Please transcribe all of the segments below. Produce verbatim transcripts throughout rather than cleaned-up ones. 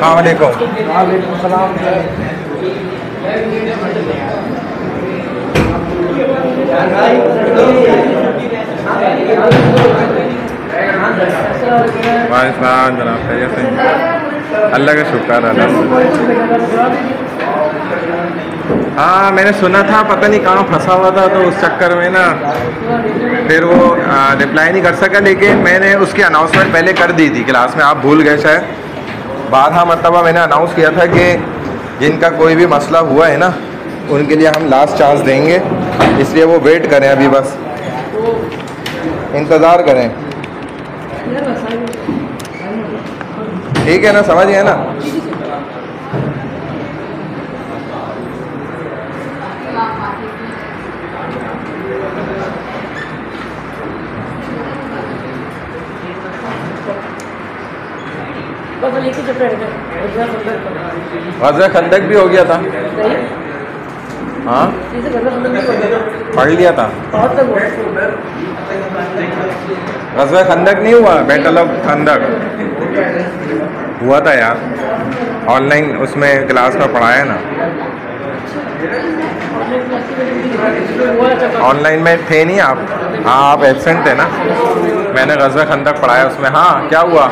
वालेकुम। वालेकुम सलाम। वालेकुम जनाब, खैरियत से? अल्लाह का शुक्र अल्हम्दुलिल्लाह। हाँ मैंने सुना था, पता नहीं कहाँ फंसा हुआ था, तो उस चक्कर में ना फिर वो रिप्लाई नहीं कर सका। लेकिन मैंने उसकी अनाउंसमेंट पहले कर दी थी क्लास में, आप भूल गए शायद। बारह मरतबा मैंने अनाउंस किया था कि जिनका कोई भी मसला हुआ है ना, उनके लिए हम लास्ट चांस देंगे, इसलिए वो वेट करें, अभी बस इंतज़ार करें। ठीक है ना, समझ गए ना? ग़ज़वा खंदक भी हो गया था। हाँ पढ़ लिया था। ग़ज़वा खंदक नहीं हुआ, बैटल ऑफ खंदक हुआ था यार, ऑनलाइन उसमें क्लास में पढ़ाया ना। ऑनलाइन में थे नहीं आप? हाँ आप एब्सेंट थे ना। मैंने ग़ज़वा खंदक पढ़ाया उसमें। हाँ क्या हुआ?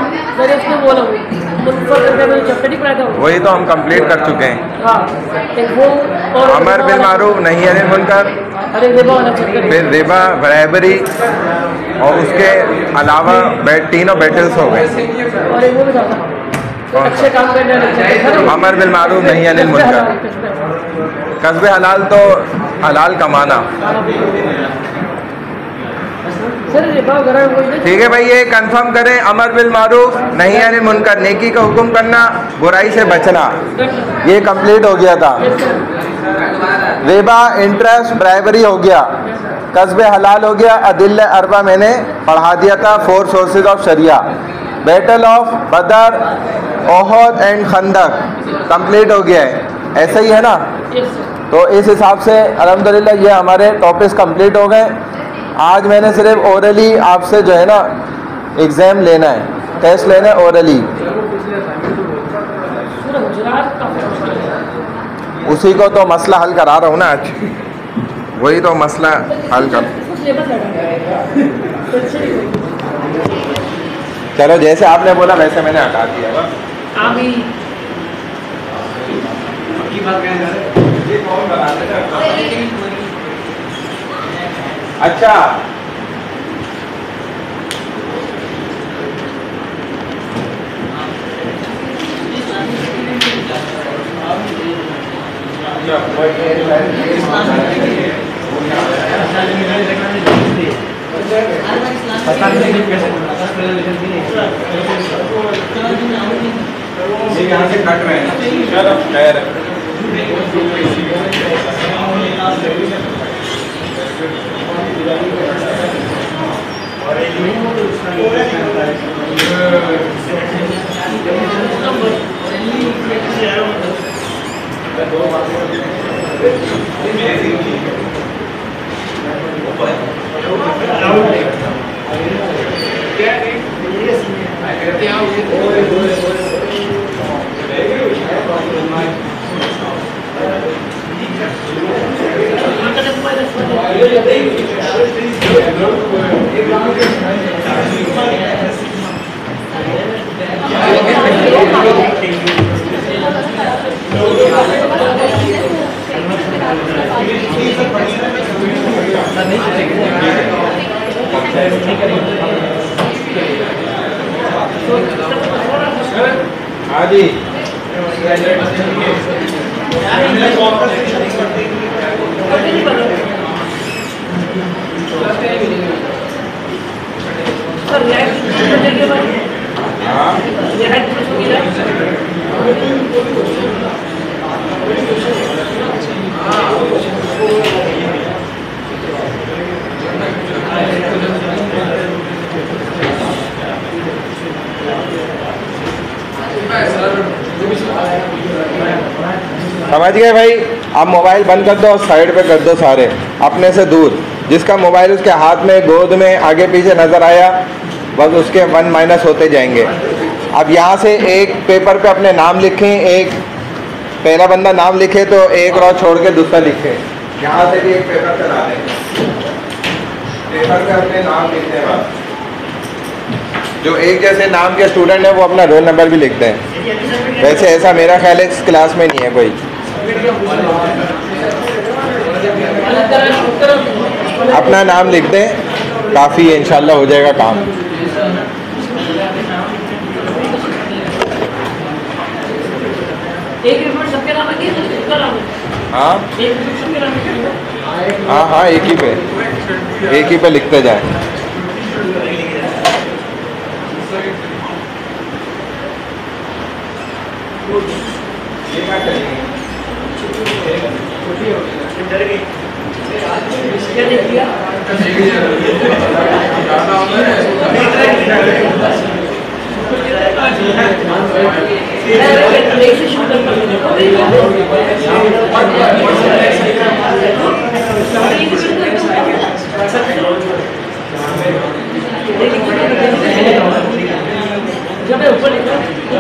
वही तो हम कंप्लीट कर चुके हैं। अमर बिल मारूफ नहीं अनिल मुनकर, फिर रिबा, बराबरी, और उसके अलावा तीनों बैटल्स हो गए। अमर बिल मारूफ नहीं अनिल मुनकर, कस्बे हलाल तो हलाल कमाना। ठीक है भाई, ये कंफर्म करें, अमर बिल मारूफ नहीं अनिल मुनकर, नेकी का हुक्म करना, बुराई से बचना, ये कंप्लीट हो गया था। रिबा, इंटरेस्ट, ब्राइबरी हो गया, कस्बे हलाल हो गया, अदिल्ले अरबा मैंने पढ़ा दिया था, फोर सोर्सेज ऑफ शरिया। Battle of Badr, Uhud and खंदक complete हो गया है, ऐसा ही है ना? तो इस हिसाब से अल्हम्दुलिल्लाह ये हमारे टॉपिक्स कंप्लीट हो गए। आज मैंने सिर्फ ओरली आपसे जो है ना एग्ज़ाम लेना है, टेस्ट लेना है ओरली, उसी को तो मसला हल करा रहा हूँ ना आज, वही तो मसला हल कर। चलो जैसे आपने बोला वैसे मैंने हटा दिया। अच्छा यहाँ से कट रहे हैं। चलो खैर हाँ जी समझ गए भाई। आप मोबाइल बंद कर दो और साइड पे कर दो सारे, अपने से दूर। जिसका मोबाइल उसके हाथ में, गोद में, आगे पीछे नज़र आया, बस उसके वन माइनस होते जाएंगे। अब यहाँ से एक पेपर पे अपने नाम लिखें, एक पहला बंदा नाम लिखे तो एक रो छोड़ के दूसरा लिखे। यहाँ से भी एक पेपर चला दें, पेपर पे अपने नाम लिखते हैं। जो एक जैसे नाम के स्टूडेंट है वो अपना रोल नंबर भी लिखते हैं। वैसे ऐसा मेरा ख्याल है इस क्लास में नहीं है कोई। अपना नाम लिख दें, काफ़ी है, इंशाल्लाह हो जाएगा काम। एक रिपोर्ट सबके नाम है, सबका नाम है। हाँ एक रिपोर्ट सबके नाम है। हाँ हाँ एक ही पे एक ही पे लिखते जाए। क्या देख लिया? जब ऊपर लिखा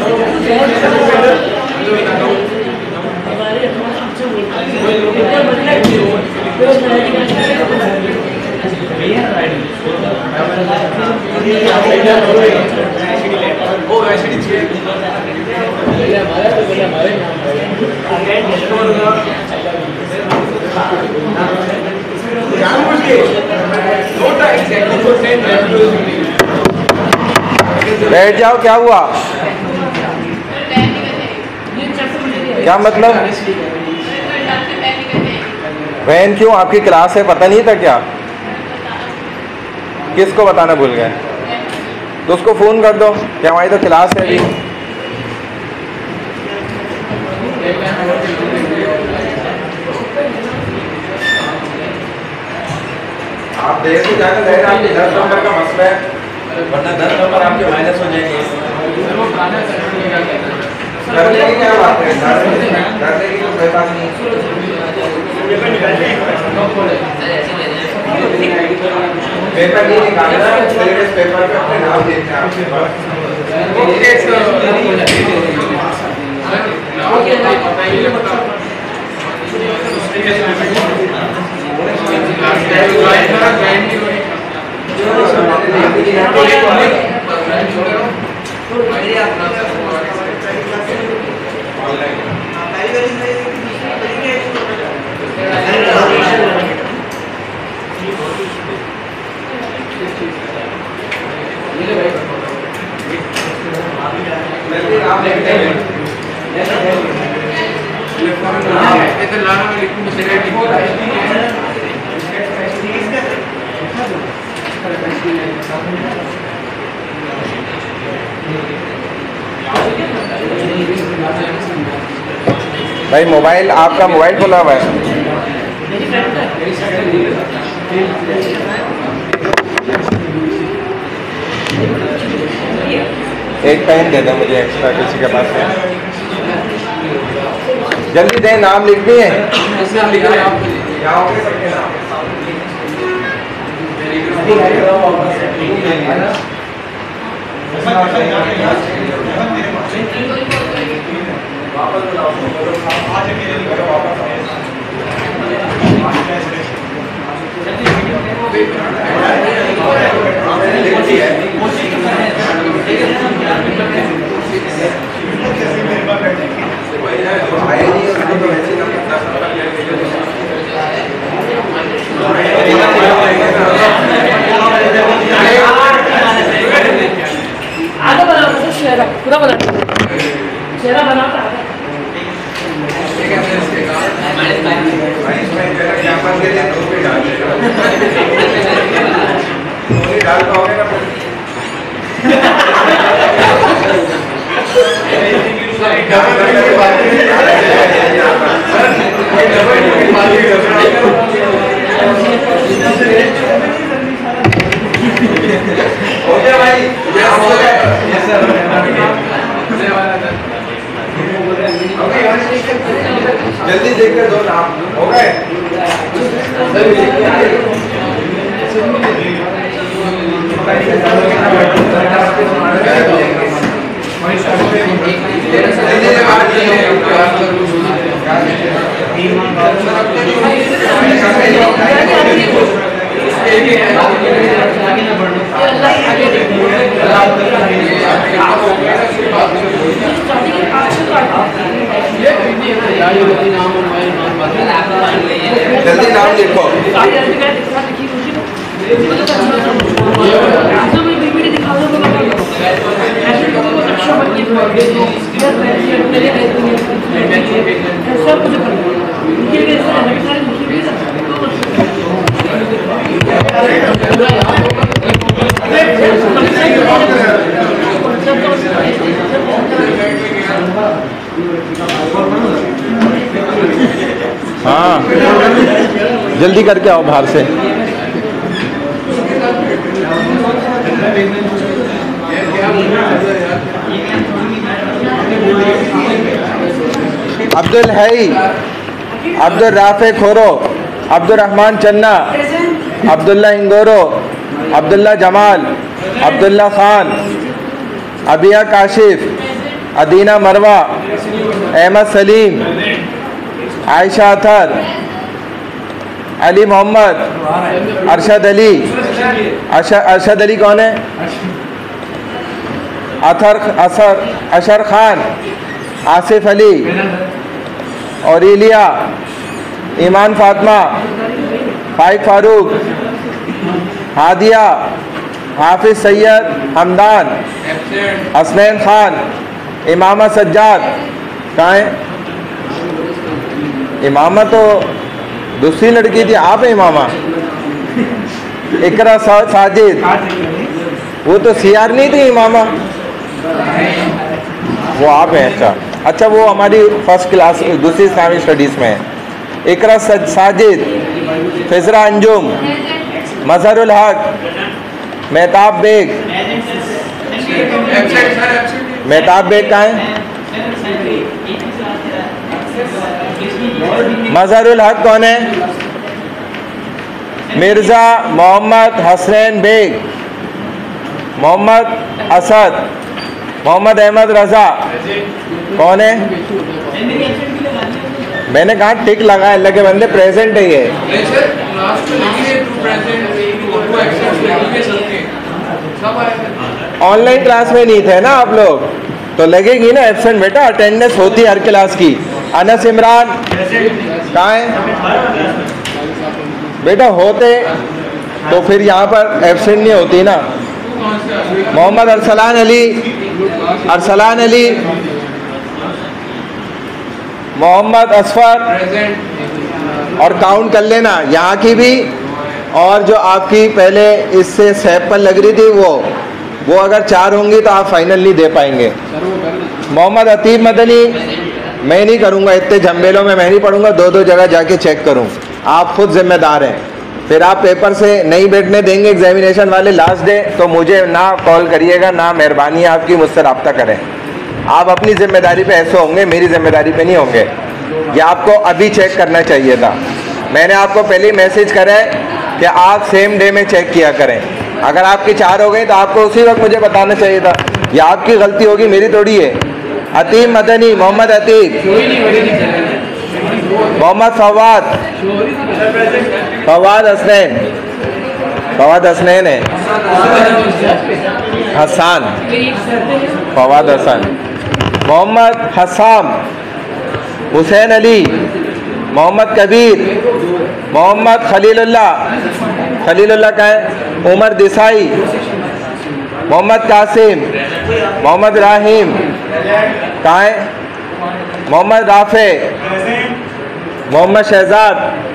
बैठ जाओ। क्या हुआ? क्या मतलब? वैन क्यों? आपकी क्लास है, पता नहीं था क्या? किसको बताना भूल गए? तो उसको फ़ोन कर दो कि हमारी तो क्लास है अभी। आप देर से जाकर देर आपके दस नंबर का मसला है, वरना दस नंबर आपके माइनस हो जाएंगे। डरने की क्या बात है? डरने की तो कोई बात नहीं। पेपर नहीं निकालना, सिलेबस पेपर पे अपने नाम देखना है आपके पास। भाई मोबाइल, आपका मोबाइल खुला हुआ है? एक पेन दे दो मुझे एक्स्ट्रा, किसी के पास है? जल्दी दें, नाम लिख दिए? आधा बना चेहरा, पूरा बना चेहरा बनाता है। डाल पाओगे ना? हो गया भाई, जल्दी देख कर दो नाम। हो गए? जल्दी नाम लिखो। हाँ जल्दी करके आओ बाहर से। अब्दुल हई, अब्दुल राफे खोरो, अब्दुल रहमान चन्ना, अब्दुल्ला इंगोरो, अब्दुल्ला जमाल, अब्दुल्ला खान, अबिया काशिफ, अदीना मरवा, अहमद सलीम, आयशा अथर, अली मोहम्मद, अरशद अली। अरशद अली कौन है? अथर असर अशर खान, आसिफ अली, औरेलिया, ईमान फातिमा, फाइक फारूक, हादिया, हाफिज सैयद हमदान, हसनैन खान, इमामा सज्जाद। कहाँ है इमामा? तो दूसरी लड़की थी, आप है इमामा? इकरा सा, साजिद, वो तो सीआर नहीं थी इमामा, वो आप हैं। अच्छा अच्छा वो हमारी फर्स्ट क्लास दूसरी इस्लामी स्टडीज़ में है। इकरा साजिद, फिजरा अंजुम, मजहरुल हक, मेहताब बेग। मेहताब बेग कहाँ है? मजहरुल हक कौन है? मिर्ज़ा मोहम्मद हसनैन बेग, मोहम्मद असद, मोहम्मद अहमद रजा। कौन है? मैंने कहा टिक लगा, अल्लाह के बंदे प्रेजेंट है ये। ऑनलाइन क्लास में नहीं थे ना आप लोग, तो लगेगी ना एब्सेंट। बेटा अटेंडेंस होती है हर क्लास की। अनस इमरान कहाँ है? बेटा होते तो फिर यहाँ पर एब्सेंट नहीं होती ना। मोहम्मद अरसलान अली, अरसलान अली, मोहम्मद असफर। और काउंट कर लेना यहाँ की भी, और जो आपकी पहले इससे सैप पर लग रही थी वो वो अगर चार होंगी तो आप फाइनल नहीं दे पाएंगे। मोहम्मद अतीब मदनी, मैं नहीं करूँगा इतने झंबेलों में, मैं नहीं पढ़ूंगा, दो दो जगह जाके चेक करूँ। आप खुद जिम्मेदार हैं। फिर आप पेपर से नहीं बैठने देंगे एग्जामिनेशन वाले लास्ट डे, तो मुझे ना कॉल करिएगा, ना मेहरबानी आपकी मुझसे रब्ता करें। आप अपनी जिम्मेदारी पे ऐसे होंगे, मेरी जिम्मेदारी पे नहीं होंगे। ये आपको अभी चेक करना चाहिए था। मैंने आपको पहले ही मैसेज करा है कि आप सेम डे में चेक किया करें। अगर आपकी चार हो गई तो आपको उसी वक्त मुझे बताना चाहिए था। ये आपकी गलती होगी, मेरी थोड़ी है। अतीब मदनी, मोहम्मद अतीब, मोहम्मद फवाद, फवाद हसनैन, फवाद हसनैन है, हसान, फवाद हसन, मोहम्मद हसाम, हुसैन अली, मोहम्मद कबीर, मोहम्मद खलीलुल्लाह, खलीलुल्लाह का है, उमर देसाई, मोहम्मद कासिम, मोहम्मद राहिम, कहाँ है? मोहम्मद राफे, मोहम्मद शहजाद,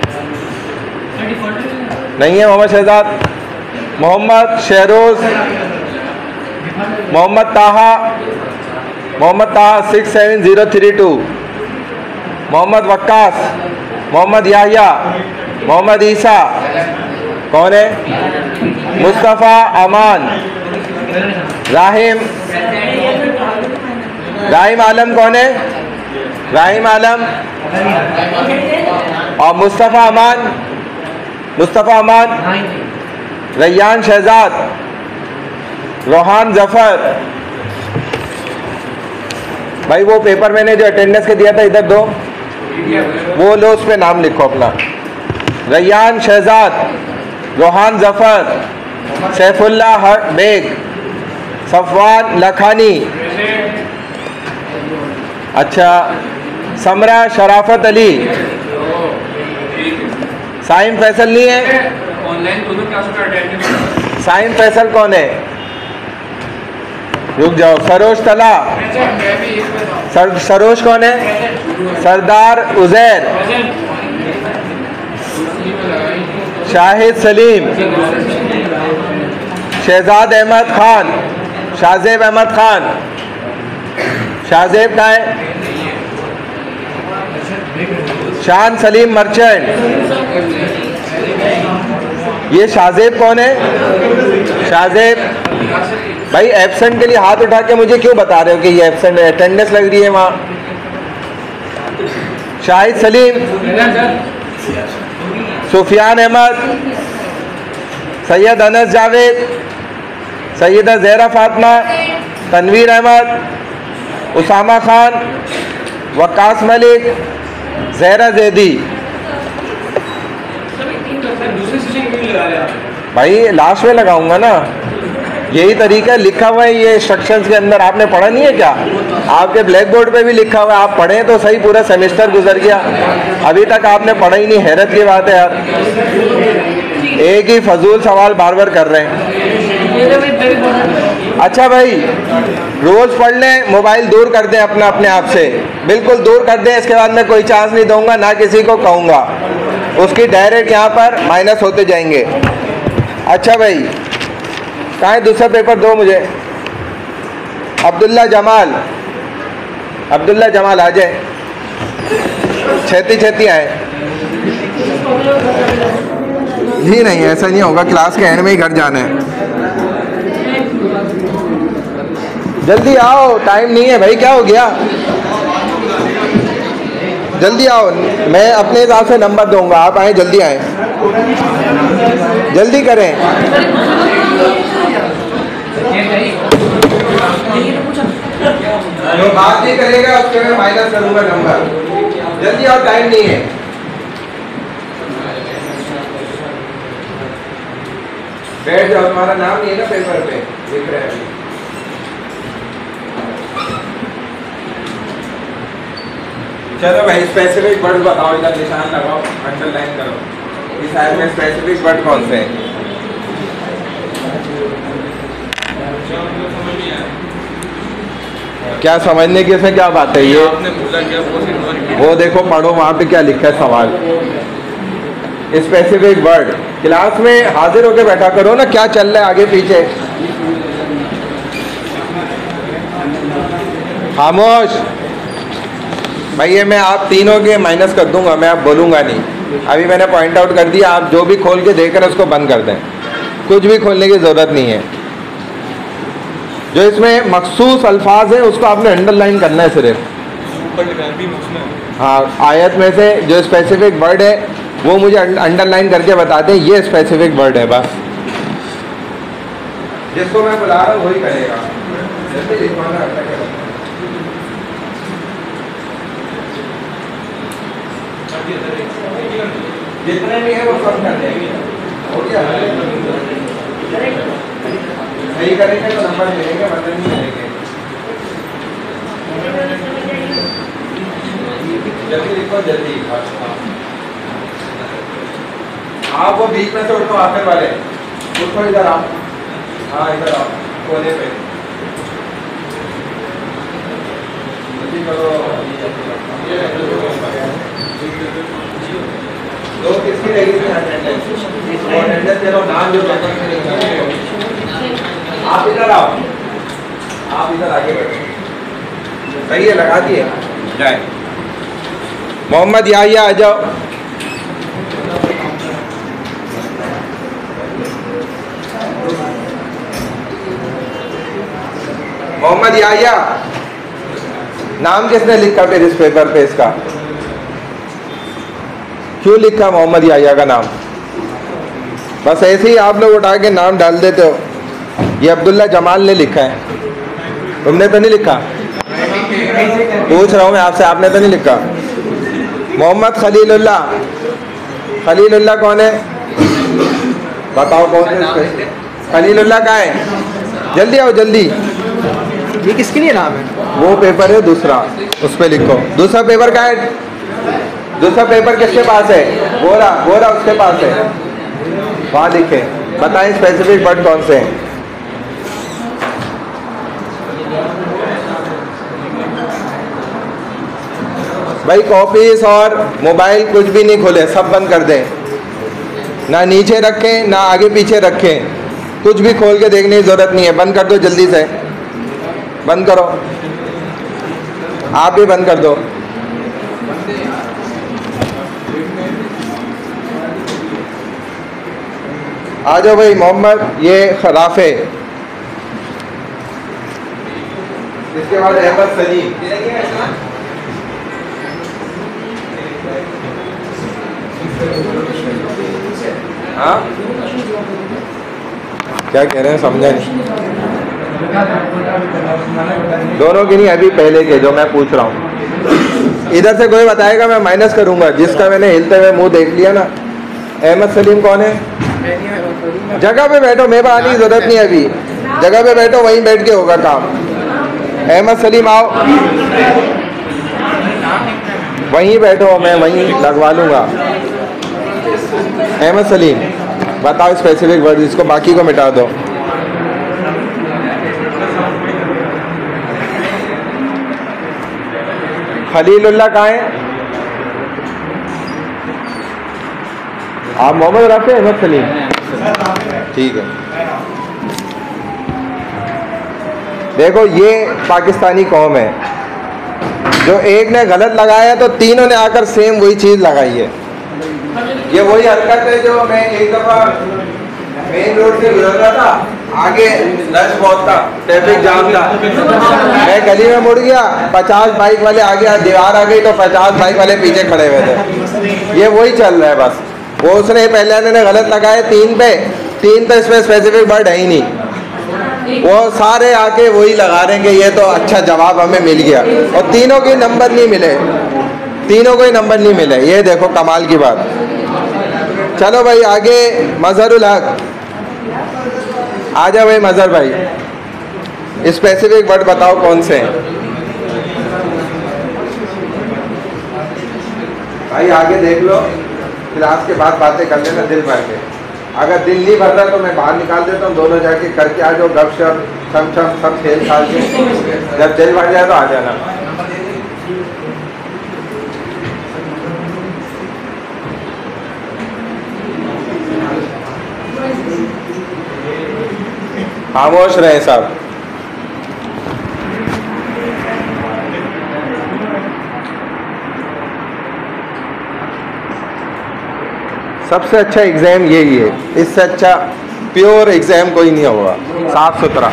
नहीं है Mohammad Shahzad, Mohammad Shahroz, Mohammad Taha, Mohammad Taha six seven zero three two, Mohammad Waqqas, Mohammad Yahya, Mohammad Isa, कौन है? मुस्तफ़ा अमान, राहिम, राहिम आलम कौन है? राहिम आलम और मुस्तफ़ा अमान, मुस्तफ़ा अमान, रैयान शहजाद, रोहान जफ़र, भाई वो पेपर मैंने जो अटेंडेंस के दिया था इधर दो, वो लो, उस पर नाम लिखो अपना। रैयान शहजाद, रोहान जफर, सैफुल्ला हक बेग, सफवान लखानी, अच्छा समरा शराफत अली, साइम फैसल नहीं है? ऑनलाइन दोनों क्लास का अटेंडेंस। साइम फैसल कौन है? रुक जाओ। सरोज तला, सर, सरोज कौन है? सरदार उजैर, शाहिद सलीम, शहजाद अहमद खान, शाहजेब अहमद खान, शाहजेब का है? शान सलीम मर्चेंट, ये शाहजेब कौन है? शाहजेब भाई एब्सेंट के लिए हाथ उठा के मुझे क्यों बता रहे हो कि ये एब्सेंट है? अटेंडेंस लग रही है वहाँ। शाहिद सलीम, सुफियान अहमद, सैयद अनस जावेद, सैयदा जहरा फातिमा, तनवीर अहमद, उसामा खान, वकास मलिक, जहरा जैदी। भाई लास्ट में लगाऊंगा ना, यही तरीका है, लिखा हुआ है ये इंस्ट्रक्शंस के अंदर। आपने पढ़ा नहीं है क्या? आपके ब्लैक बोर्ड पे भी लिखा हुआ है, आप पढ़े तो सही। पूरा सेमेस्टर गुजर गया, अभी तक आपने पढ़ा ही नहीं। हैरत की बात है यार, एक ही फजूल सवाल बार बार कर रहे हैं। अच्छा भाई, रोज पढ़ लें, मोबाइल दूर कर दें अपना अपने आप से, बिल्कुल दूर कर दें। इसके बाद मैं कोई चांस नहीं दूंगा, ना किसी को कहूँगा। उसकी डायरेक्ट यहाँ पर माइनस होते जाएंगे। अच्छा भाई, कहाँ है दूसरा पेपर? दो मुझे। अब्दुल्ला जमाल, अब्दुल्ला जमाल आ जाए, छेती छेती आए। नहीं नहीं, ऐसा नहीं होगा, क्लास के एंड में ही घर जाना है। जल्दी आओ, टाइम नहीं है भाई। क्या हो गया? जल्दी आओ, मैं अपने हिसाब से नंबर दूंगा, आप आए, जल्दी आए, जल्दी करें। जो बात नहीं करेगा उसके मैं माइनस करूंगा नंबर। जल्दी आओ, टाइम नहीं है। बैठ जाओ, तुम्हारा नाम नहीं है ना पेपर पे, लिख रहे हैं। चलो भाई, स्पेसिफिक वर्ड बताओ, इधर निशान लगाओ, अंडरलाइन करो। इस आयत में स्पेसिफिक वर्ड कौन से हैं? क्या समझने की इसमें क्या बात है? ये वो देखो, पढ़ो वहाँ पे क्या लिखा है सवाल। स्पेसिफिक वर्ड क्लास में हाजिर होके बैठा करो ना, क्या चल रहा है आगे पीछे। खामोश भाई, ये मैं आप तीनों के माइनस कर दूंगा, मैं आप बोलूँगा नहीं। अभी मैंने पॉइंट आउट कर दिया, आप जो भी खोल के देख रहे हैं उसको बंद कर दें, कुछ भी खोलने की ज़रूरत नहीं है। जो इसमें मखसूस अल्फाज है उसको आपने अंडरलाइन करना है सिर्फ। हाँ, आयत में से जो स्पेसिफिक वर्ड है वो मुझे अंडरलाइन करके बता दें, ये स्पेसिफिक वर्ड है बस। जिसको मैं बुला रहा हूँ वही करेगा। जल्दी लिखवाना आता है। जितने भी है वो सब कर देंगे। हो गया? सही करेंगे तो नंबर मिलेंगे, वरना नहीं मिलेंगे। जल्दी लिखो, जल्दी। आप वो बीच में से उठो, आखिर वाले उठो, इधर आओ। हाँ इधर आओ, कोने पे। जल्दी करो। दो किसकी रहेगी अटेंडेंस? अटेंडेंस दे लो, नाम जो आप इधर आओ, आप इधर आगे बैठो। सही है, लगा दिए जाए। मोहम्मद याहिया आ जाओ। मोहम्मद याहिया, नाम किसने लिखा फिर इस पेपर पे? इसका क्यों लिखा मोहम्मद याहिया का नाम? बस ऐसे ही आप लोग उठा के नाम डाल देते हो। ये अब्दुल्ला जमाल ने लिखा है, तुमने तो नहीं लिखा। पूछ रहा हूँ मैं आपसे, आपने तो नहीं लिखा। मोहम्मद खलीलुल्लाह, खलीलुल्लाह कौन है? बताओ कौन है? खलीलुल्लाह कहाँ है? जल्दी आओ जल्दी। ये किसके लिए नाम है? वो पेपर है दूसरा, उस पर लिखो। दूसरा पेपर कहाँ है? दूसरा पेपर किसके पास है? गोरा, गोरा उसके पास है, वहाँ लिखे। बताएं स्पेसिफिक वर्ड कौन से हैं? भाई कॉपीज और मोबाइल कुछ भी नहीं खोले, सब बंद कर दें। ना नीचे रखें ना आगे पीछे रखें, कुछ भी खोल के देखने की ज़रूरत नहीं है। बंद कर दो जल्दी से, बंद करो। आप भी बंद कर दो। आ जाओ भाई। मोहम्मद, ये खराफे, इसके बाद अहमद सलीम, हाँ क्या कह रहे हैं समझा नहीं। दोनों की नहीं, अभी पहले के जो मैं पूछ रहा हूँ। इधर से कोई बताएगा, मैं माइनस करूंगा। जिसका मैंने हिलते हुए मुंह देख लिया ना। अहमद सलीम कौन है? जगह पे बैठो, मेरे आने की जरूरत नहीं है अभी। जगह पे बैठो, वहीं बैठ के होगा काम। अहमद सलीम आओ, वहीं बैठो, मैं वहीं लगवा लूंगा। अहमद सलीम बताओ स्पेसिफिक वर्ड, इसको बाकी को मिटा दो। खलीलुल्लाह कहाँ है? आप मोहम्मद रफी, अहमद सलीम, ठीक है। देखो ये पाकिस्तानी कौम है, जो एक ने गलत लगाया तो तीनों ने आकर सेम वही चीज़ लगाई है। ये वही हरकत है जो मैं एक दफ़ा मेन रोड से गुजर रहा था, आगे रश बहुत था, ट्रैफिक जाम था, मैं गली में मुड़ गया, पचास बाइक वाले आगे, दीवार आ गई तो पचास बाइक वाले पीछे खड़े हुए थे। ये वही चल रहा है बस। वो उसने पहले ने गलत लगाए तीन पे, तीन तो इसमें स्पेसिफिक वर्ड है ही नहीं, वो सारे आके वही लगा रहे हैं कि ये तो अच्छा जवाब हमें मिल गया, और तीनों के नंबर नहीं मिले, तीनों को ही नंबर नहीं मिले। ये देखो कमाल की बात। चलो भाई आगे, मजहरुल हक आ जाओ भाई। मजहर भाई स्पेसिफिक वर्ड बताओ कौन से हैं? भाई आगे देख लो, क्लास के बाद बातें कर लेना दिल भर के। अगर दिल नहीं भर रहा तो मैं बाहर निकाल देता हूँ, दोनों जाके करके आ जाओ, गपशप छम छम सब खेल खाल के। जब दिल भर जाए तो आ जाना। खामोश रहे सब। सबसे अच्छा एग्जाम यही है, इससे अच्छा प्योर एग्जाम कोई नहीं होगा, साफ सुथरा।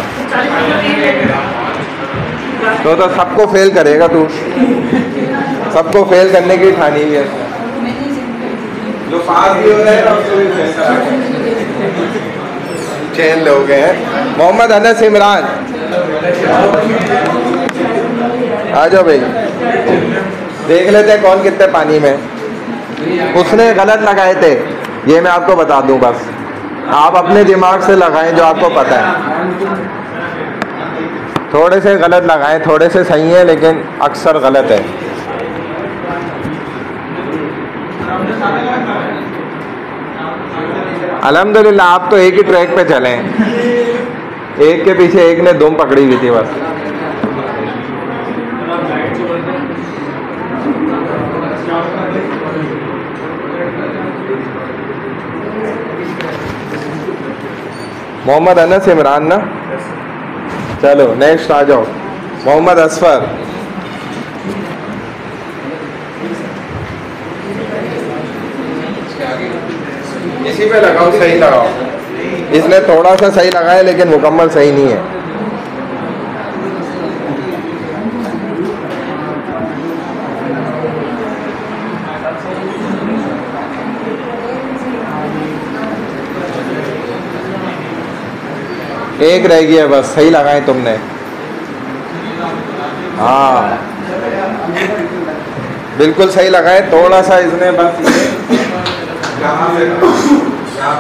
तो तो सबको फेल करेगा तू, सबको फेल करने की ठानी हुई है। जो पास भी हो रहे हैं उसको भी फेल करा, चैन लोग हैं। मोहम्मद अनस इमरान आ जाओ भाई, देख लेते हैं कौन कितने पानी में। उसने गलत लगाए थे, ये मैं आपको बता दूं, बस आप अपने दिमाग से लगाएं जो आपको पता है। थोड़े से गलत लगाएं, थोड़े से सही हैं, लेकिन अक्सर गलत है। अल्हम्दुलिल्लाह आप तो एक ही ट्रैक पे चले, एक के पीछे एक ने दुम पकड़ी हुई थी बस। मोहम्मद अनस इमरान ना। चलो नेक्स्ट आ जाओ, मोहम्मद असफर। इसी पे लगाओ, सही लगाओ। इसने थोड़ा सा सही लगाया लेकिन मुकम्मल सही नहीं है। एक रह गया बस, सही लगाए तुमने। हाँ बिल्कुल सही लगाए, थोड़ा सा इसने बस ये यहाँ पे यहाँ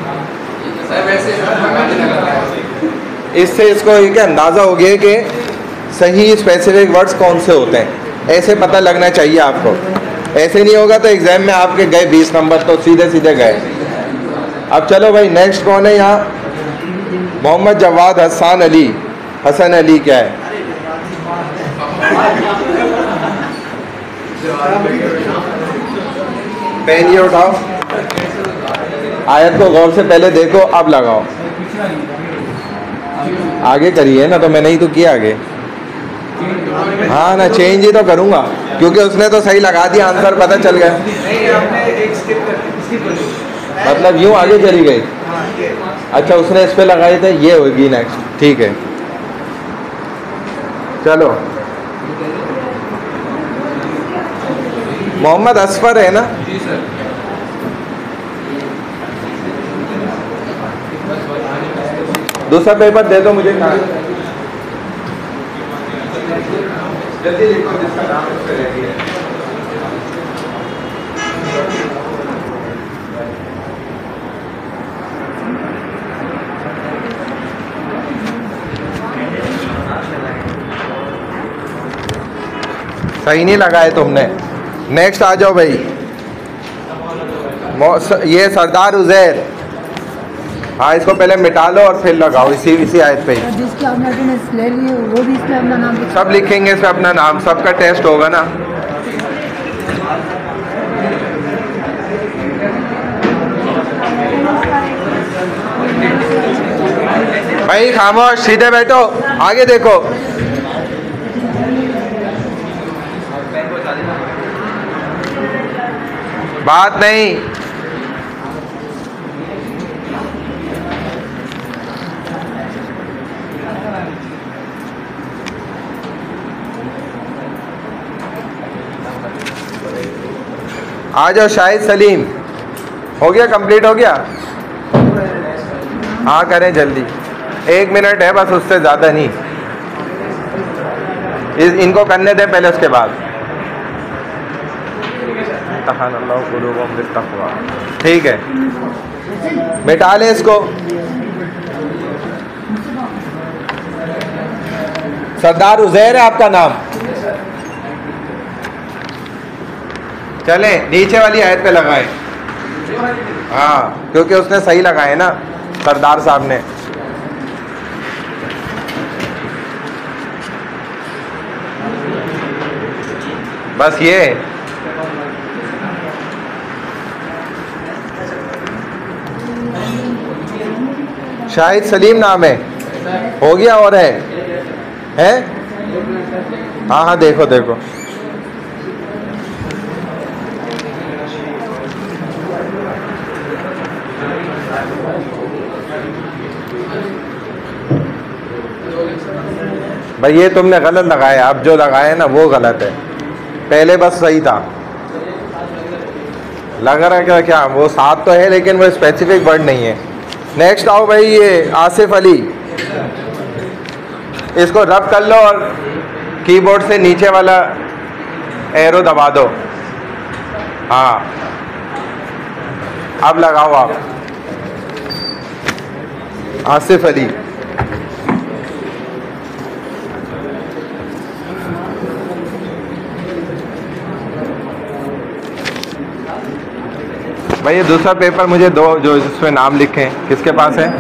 पे इससे इसको एक अंदाज़ा हो गया कि सही स्पेसिफिक वर्ड्स कौन से होते हैं, ऐसे पता लगना चाहिए आपको। ऐसे नहीं होगा तो एग्ज़ाम में आपके गए बीस नंबर तो सीधे सीधे गए। अब चलो भाई नेक्स्ट कौन है यहाँ? मोहम्मद जवाद हसन अली। हसन अली क्या है? पेन ये उठाओ, आयत को गौर से पहले देखो, अब लगाओ। आगे करिए ना, तो मैंने ही तो किया आगे। हाँ ना, चेंज ही तो करूँगा क्योंकि उसने तो सही लगा दिया, आंसर पता चल गया। मतलब यूँ आगे चली गई। अच्छा, उसने इस पे लगाए थे, ये होगी नेक्स्ट। ठीक है, चलो। मोहम्मद असफर है ना? जी सर। दूसरा पेपर दे दो मुझे। जल्दी लिखो जिसका नाम उस पे रेडी है। सही नहीं लगाए तुमने। नेक्स्ट आ जाओ भाई। ये सरदार उजैर। हाँ, इसको पहले मिटा लो और फिर लगाओ इसी इसी आयत पे। जिसकी आपने अटेंडेंस ले ली है वो भी इसमें अपना नाम लिखा। सब लिखेंगे इसमें अपना नाम, सबका टेस्ट होगा ना। भाई खामोश, सीधे बैठो, आगे देखो। बात नहीं। आ जाओ शाहिद सलीम। हो गया, कंप्लीट हो गया? हाँ करें जल्दी, एक मिनट है बस, उससे ज़्यादा नहीं। इस, इनको करने दें पहले, उसके बाद। ठीक है, मिटा ले इसको। सरदार उजैर है आपका नाम। चले नीचे वाली आयत पे लगाए। हाँ, क्योंकि उसने सही लगाए ना सरदार साहब ने। बस ये शाहिद सलीम नाम है। हो गया और है हैं? हाँ हाँ, देखो देखो। भाई ये तुमने गलत लगाया, अब जो लगाया ना वो गलत है, पहले बस सही था। लग रहा है क्या क्या वो सात तो है लेकिन वो स्पेसिफिक वर्ड नहीं है। नेक्स्ट आओ भाई, ये आसिफ अली। इसको रब कर लो और कीबोर्ड से नीचे वाला एरो दबा दो। हाँ, अब लगाओ आप। आसिफ अली। भाई ये दूसरा पेपर मुझे दो जो इसमें नाम लिखे हैं, किसके पास है?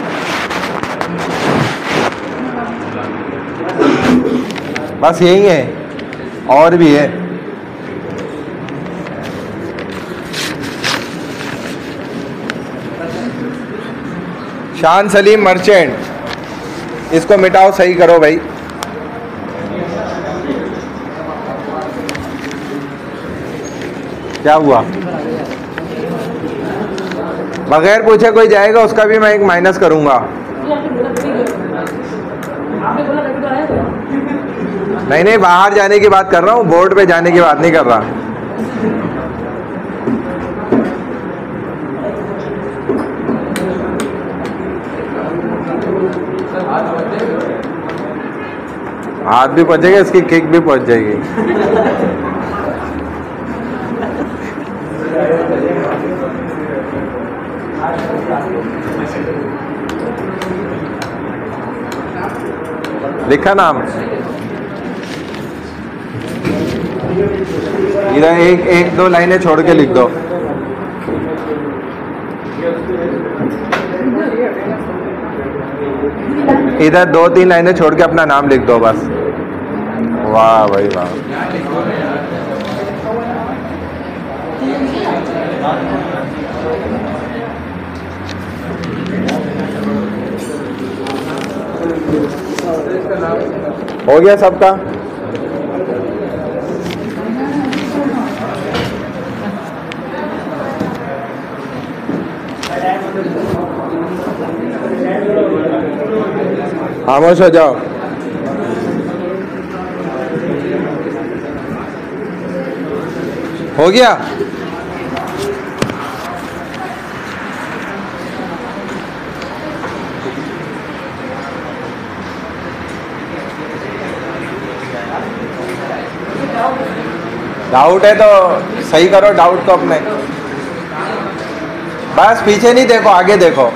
बस यही है, और भी है। शान सलीम मर्चेंट। इसको मिटाओ, सही करो भाई। क्या हुआ? बगैर पूछे कोई जाएगा, उसका भी मैं एक माइनस करूंगा। नहीं नहीं, बाहर जाने की बात कर रहा हूँ, बोर्ड पे जाने की बात नहीं कर रहा। हाथ भी पहुंचेगा, इसकी किक भी पहुंच जाएगी। लिखा नाम, इधर एक एक दो लाइनें छोड़ के लिख दो। इधर दो तीन लाइनें छोड़ के अपना नाम लिख दो बस। वाह भाई वाह। हो गया सबका? खामोश हो जाओ। हो गया? डाउट है तो सही करो डाउट को अपने। बस पीछे नहीं देखो, आगे देखो।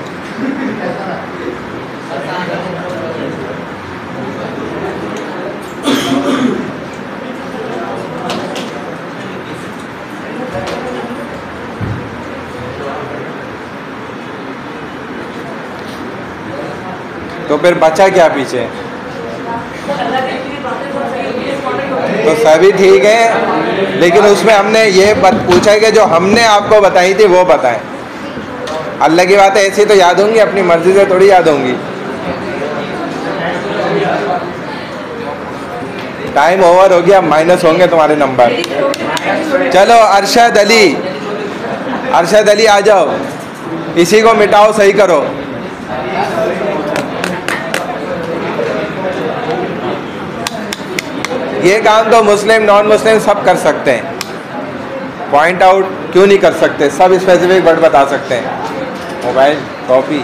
तो फिर बचा क्या पीछे? तो सभी ठीक है, लेकिन उसमें हमने ये पूछा है कि जो हमने आपको बताई थी वो बताएं। अल्लाह की बात है, ऐसी तो याद होंगी, अपनी मर्जी से थोड़ी याद होंगी। टाइम ओवर हो गया, माइनस होंगे तुम्हारे नंबर। चलो अरशद अली, अरशद अली आ जाओ, इसी को मिटाओ, सही करो। ये काम तो मुस्लिम नॉन मुस्लिम सब कर सकते हैं। पॉइंट आउट क्यों नहीं कर सकते? सब स्पेसिफिक वर्ड बता सकते हैं। मोबाइल, कॉपी,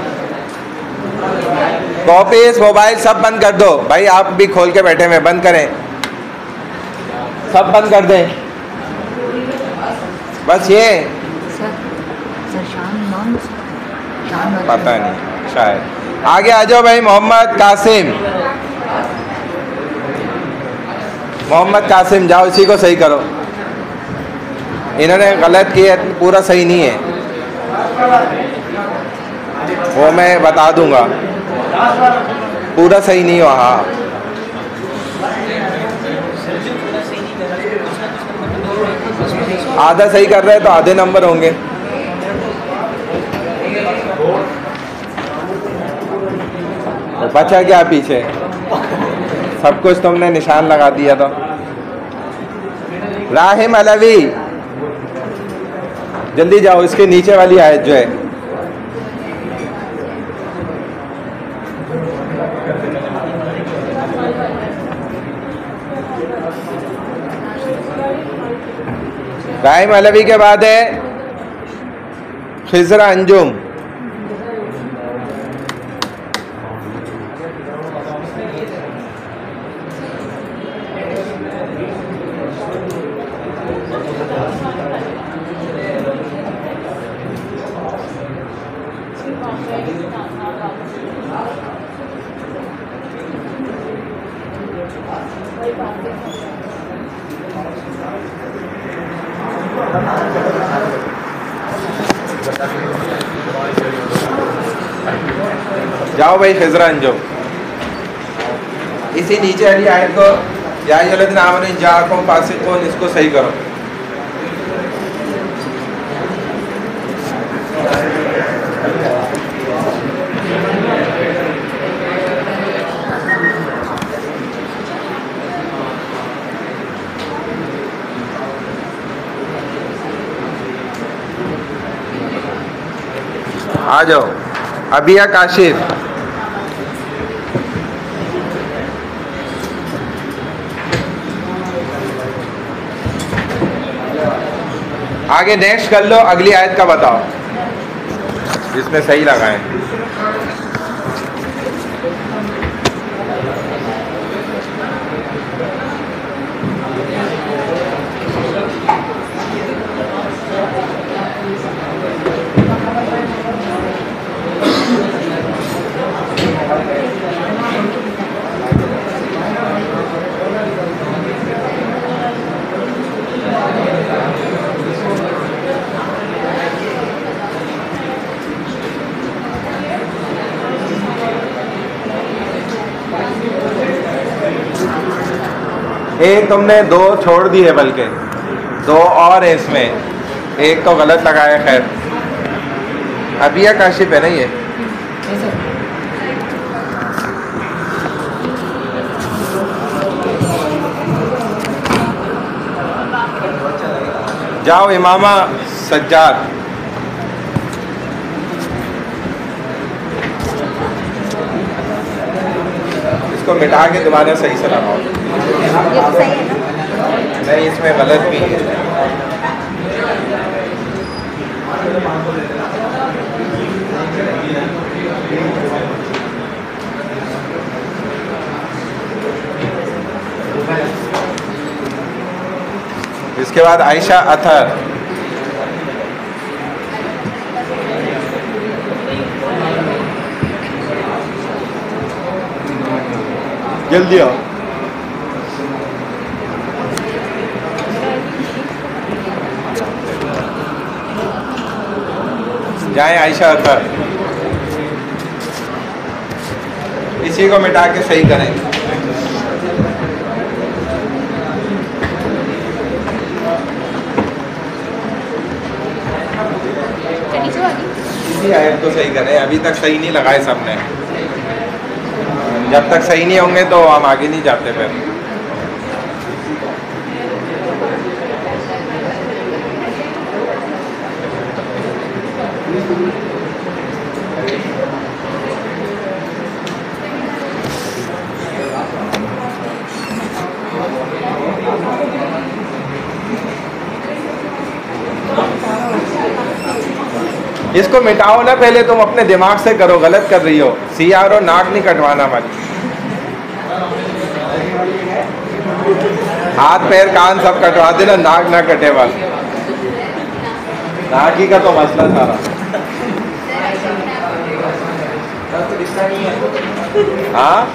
कॉपीज, मोबाइल सब बंद कर दो भाई। आप भी खोल के बैठे हुए, बंद करें, सब बंद कर दें। बस ये पता नहीं शायद। आगे आ जाओ भाई। मोहम्मद कासिम, मोहम्मद कासिम जाओ, इसी को सही करो। इन्होंने गलत किया, पूरा सही नहीं है, वो मैं बता दूंगा। पूरा सही नहीं हुआ। हाँ, आधा सही कर रहे हैं तो आधे नंबर होंगे। तो बचा क्या पीछे? सब कुछ तुमने निशान लगा दिया। तो राहिम अलवी, जल्दी जाओ, इसके नीचे वाली आयत जो है। राहिम अलवी के बाद है खिजरा अंजुम। जाओ भाई खिजरा अंजुम। इसी नीचे वाली आयत को, या अय्युहल्लज़ीना आमनू इन जाअकुम फासिक़ुन, इसको सही करो। आ जाओ। अबिया काशिफ, आगे नेक्स्ट कर लो। अगली आयत का बताओ जिसमें सही लगाएं। एक तुमने दो छोड़ दिए, बल्कि दो और है इसमें, एक तो गलत लगाया। खैर अभी या काशिफ है ना ये। जाओ इमामा सज्जाद, इसको मिटा के दोबारा सही से लगाओ। ये तो सही है ना? नहीं, इसमें गलत भी है। इसके बाद आयशा अथर, जल्दी आओ। जाए आयशा अथर, इसी को मिटा के सही करें। इसी आयत को सही करें, अभी तक सही नहीं लगाए सबने। जब तक सही नहीं होंगे तो हम आगे नहीं जाते फिर। इसको मिटाओ ना पहले, तुम अपने दिमाग से करो, गलत कर रही हो। सी आर ओ नाक नहीं कटवाना मत, हाथ पैर कान सब कटवा देना, नाक ना कटे बस। नाक ही का तो मसला सारा। हाँ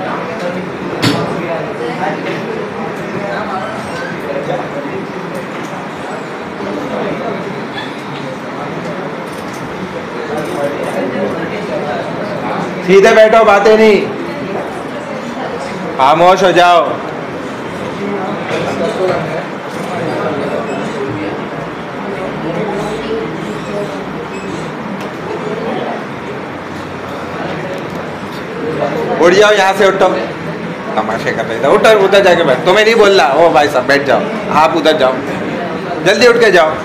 सीधे बैठो, बातें नहीं, खामोश हो जाओ। उठ जाओ यहाँ से, उठो, तमाशे कर रहे थे। उठो, उधर जाके बैठ, तुम्हें नहीं बोल रहा। ओ भाई साहब बैठ जाओ, आप उधर जाओ, जल्दी उठ के जाओ।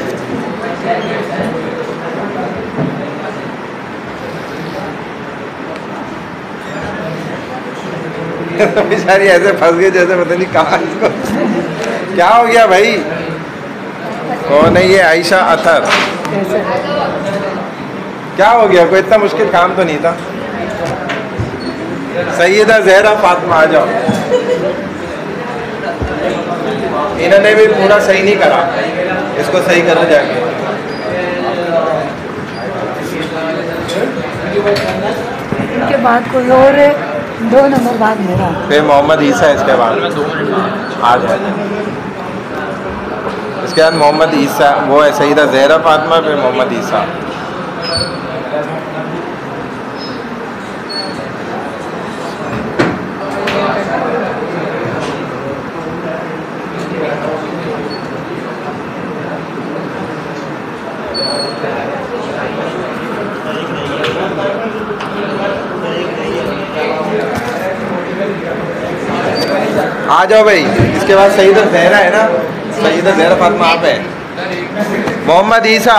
बेचारी ऐसे फंस गई जैसे पता नहीं कहाँ इसको क्या हो गया भाई। कौन है ये? आयशा अथर। क्या हो गया? कोई इतना मुश्किल काम तो नहीं था। सैयदा ज़हरा फातिमा, आ जाओ। इन्होंने भी पूरा सही नहीं करा, इसको सही करो जाके। इनके बाद कोई और है, दो नंबर बाद मेरा, फिर मोहम्मद ईसा, इसके बाद आ जाए। इसके बाद मोहम्मद ईसा, वो है सैयदा ज़हरा फातिमा, फिर मोहम्मद ईसा। आ जाओ भाई। इसके बाद सैयदा ज़हरा है ना, सैयदा ज़हरा फातिमा आप है। मोहम्मद ईसा,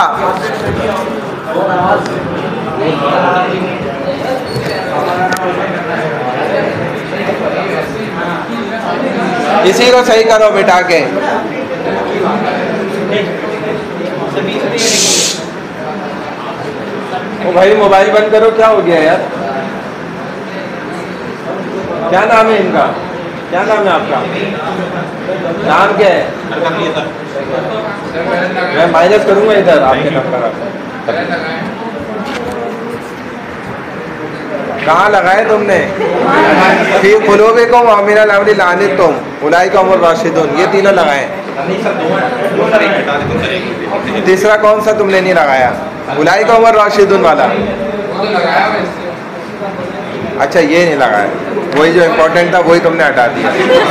इसी को सही करो मिटा के। ओ भाई मोबाइल बंद करो, क्या हो गया यार? क्या नाम है इनका? क्या नाम है आपका? नाम क्या है? मैं माइनस करूंगा इधर आपके नंबर। कहाँ लगाए तुमने? फिर खुलोगे को अमीना लावली लाने तुम उलाई का उमर राशिदुन, ये तीनों लगाए। तीसरा कौन सा तुमने नहीं लगाया? उलाई का उमर राशिदुन वाला। अच्छा ये नहीं लगा है, वही जो इम्पोर्टेंट था वही तुमने हटा दिया,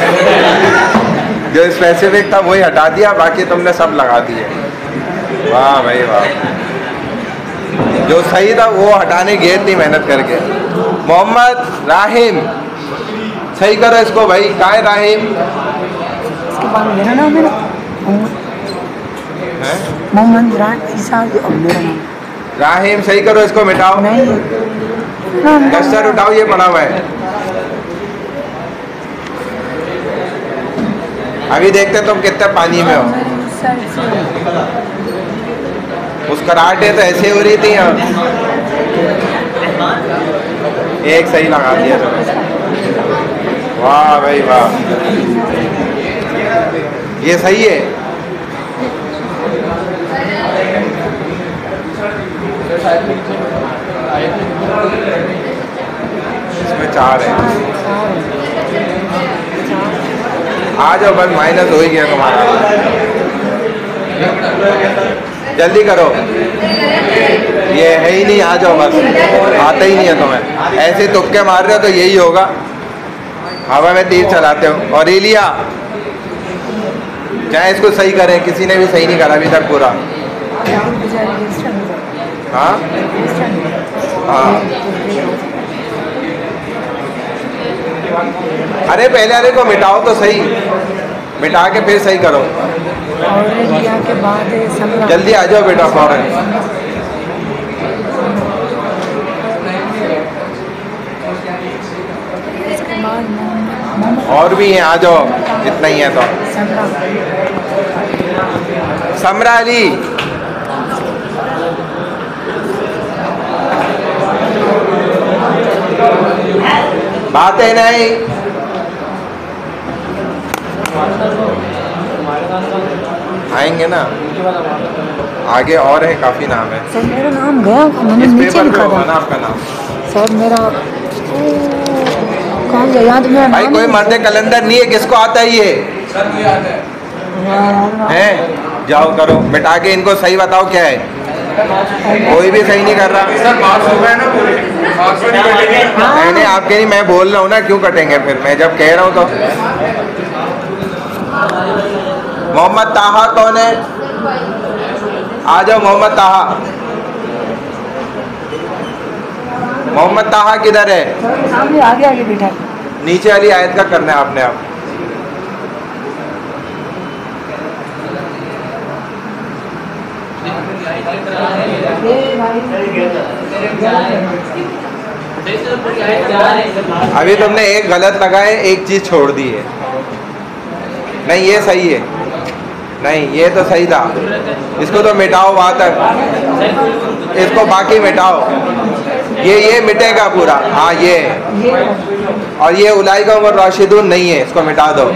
जो स्पेसिफिक था वही हटा दिया, बाकी तुमने सब लगा दिए। वाह भाई वाह, जो सही था वो हटाने गए इतनी मेहनत करके। मोहम्मद राहिम, सही करो इसको भाई, कहाँ है राहिम? इसके बाद मेरा नाम है ना मोहम्मद राहिम, मेरा नाम राहिम, सही करो इसको, मिटाओ, डस्टर उठाओ, ये पड़ा हुआ है। अभी देखते तुम कितने पानी में हो। मुस्कुराहटें तो ऐसे हो रही थी अब। एक सही लगा दिया तुमने, वाह भाई वाह, ये सही है। इसमें चार है, आ जाओ बस, माइनस हो ही गया तुम्हारा, जल्दी करो, ये है ही नहीं, आ जाओ बस, आता ही नहीं है तुम्हें, ऐसे तुक्के मार रहे हो तो यही होगा, हवा में तीर चलाते हो। और इलिया, चाहे इसको सही करें, किसी ने भी सही नहीं करा अभी तक पूरा। हाँ हाँ, अरे पहले अरे को मिटाओ तो सही, मिटा के फिर सही करो। के बाद जल्दी आ जाओ बेटा फौरन। और भी हैं, आ जाओ, इतना ही है तो। समरा अली, बातें नहीं, आएंगे ना आगे, और है काफी नाम है सर। मेरा नाम गया, मैंने नीचे लिखा था ना आपका नाम सर, मेरा कौन सा याद में भाई, कोई मर्द कलंदर नहीं है, किसको आता है ये है? जाओ करो, मिटा के इनको सही बताओ क्या है, कोई भी सही नहीं कर रहा। नहीं नहीं, आपके नहीं, मैं बोल रहा हूँ ना, क्यों कटेंगे फिर, मैं जब कह रहा हूँ तो। मोहम्मद ताहा कौन है? आ जाओ मोहम्मद ताहा। मोहम्मद ताहा किधर है? आगे आगे बैठा, नीचे वाली आयत का करना है आपने। आप अभी तुमने एक गलत लगाए, एक चीज छोड़ दी है। नहीं ये सही है, नहीं ये तो सही था, इसको तो मिटाओ वहां तक, इसको बाकी मिटाओ, ये ये मिटेगा पूरा। हाँ ये, और ये उलाई का उमर राशिदून नहीं है, इसको मिटा दो।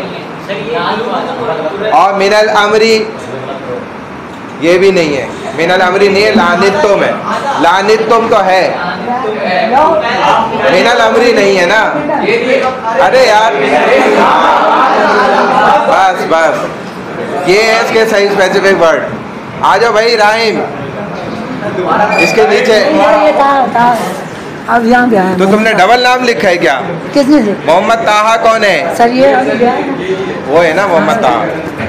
और मिनल अमरी, ये भी नहीं है, मिनल अमरी नहीं है, लानित्तुम है, लानित्तुम तो है, मिनल अमरी नहीं है ना। अरे यार बस बस, ये है इसके सही स्पेसिफिक वर्ड। आ जाओ भाई राहिम, इसके नीचे ये था, था। अब यहाँ भी आया। तो तुमने डबल नाम लिखा है क्या? किसने से? मोहम्मद ताहा कौन है? सर ये वो है ना मोहम्मद ताहा।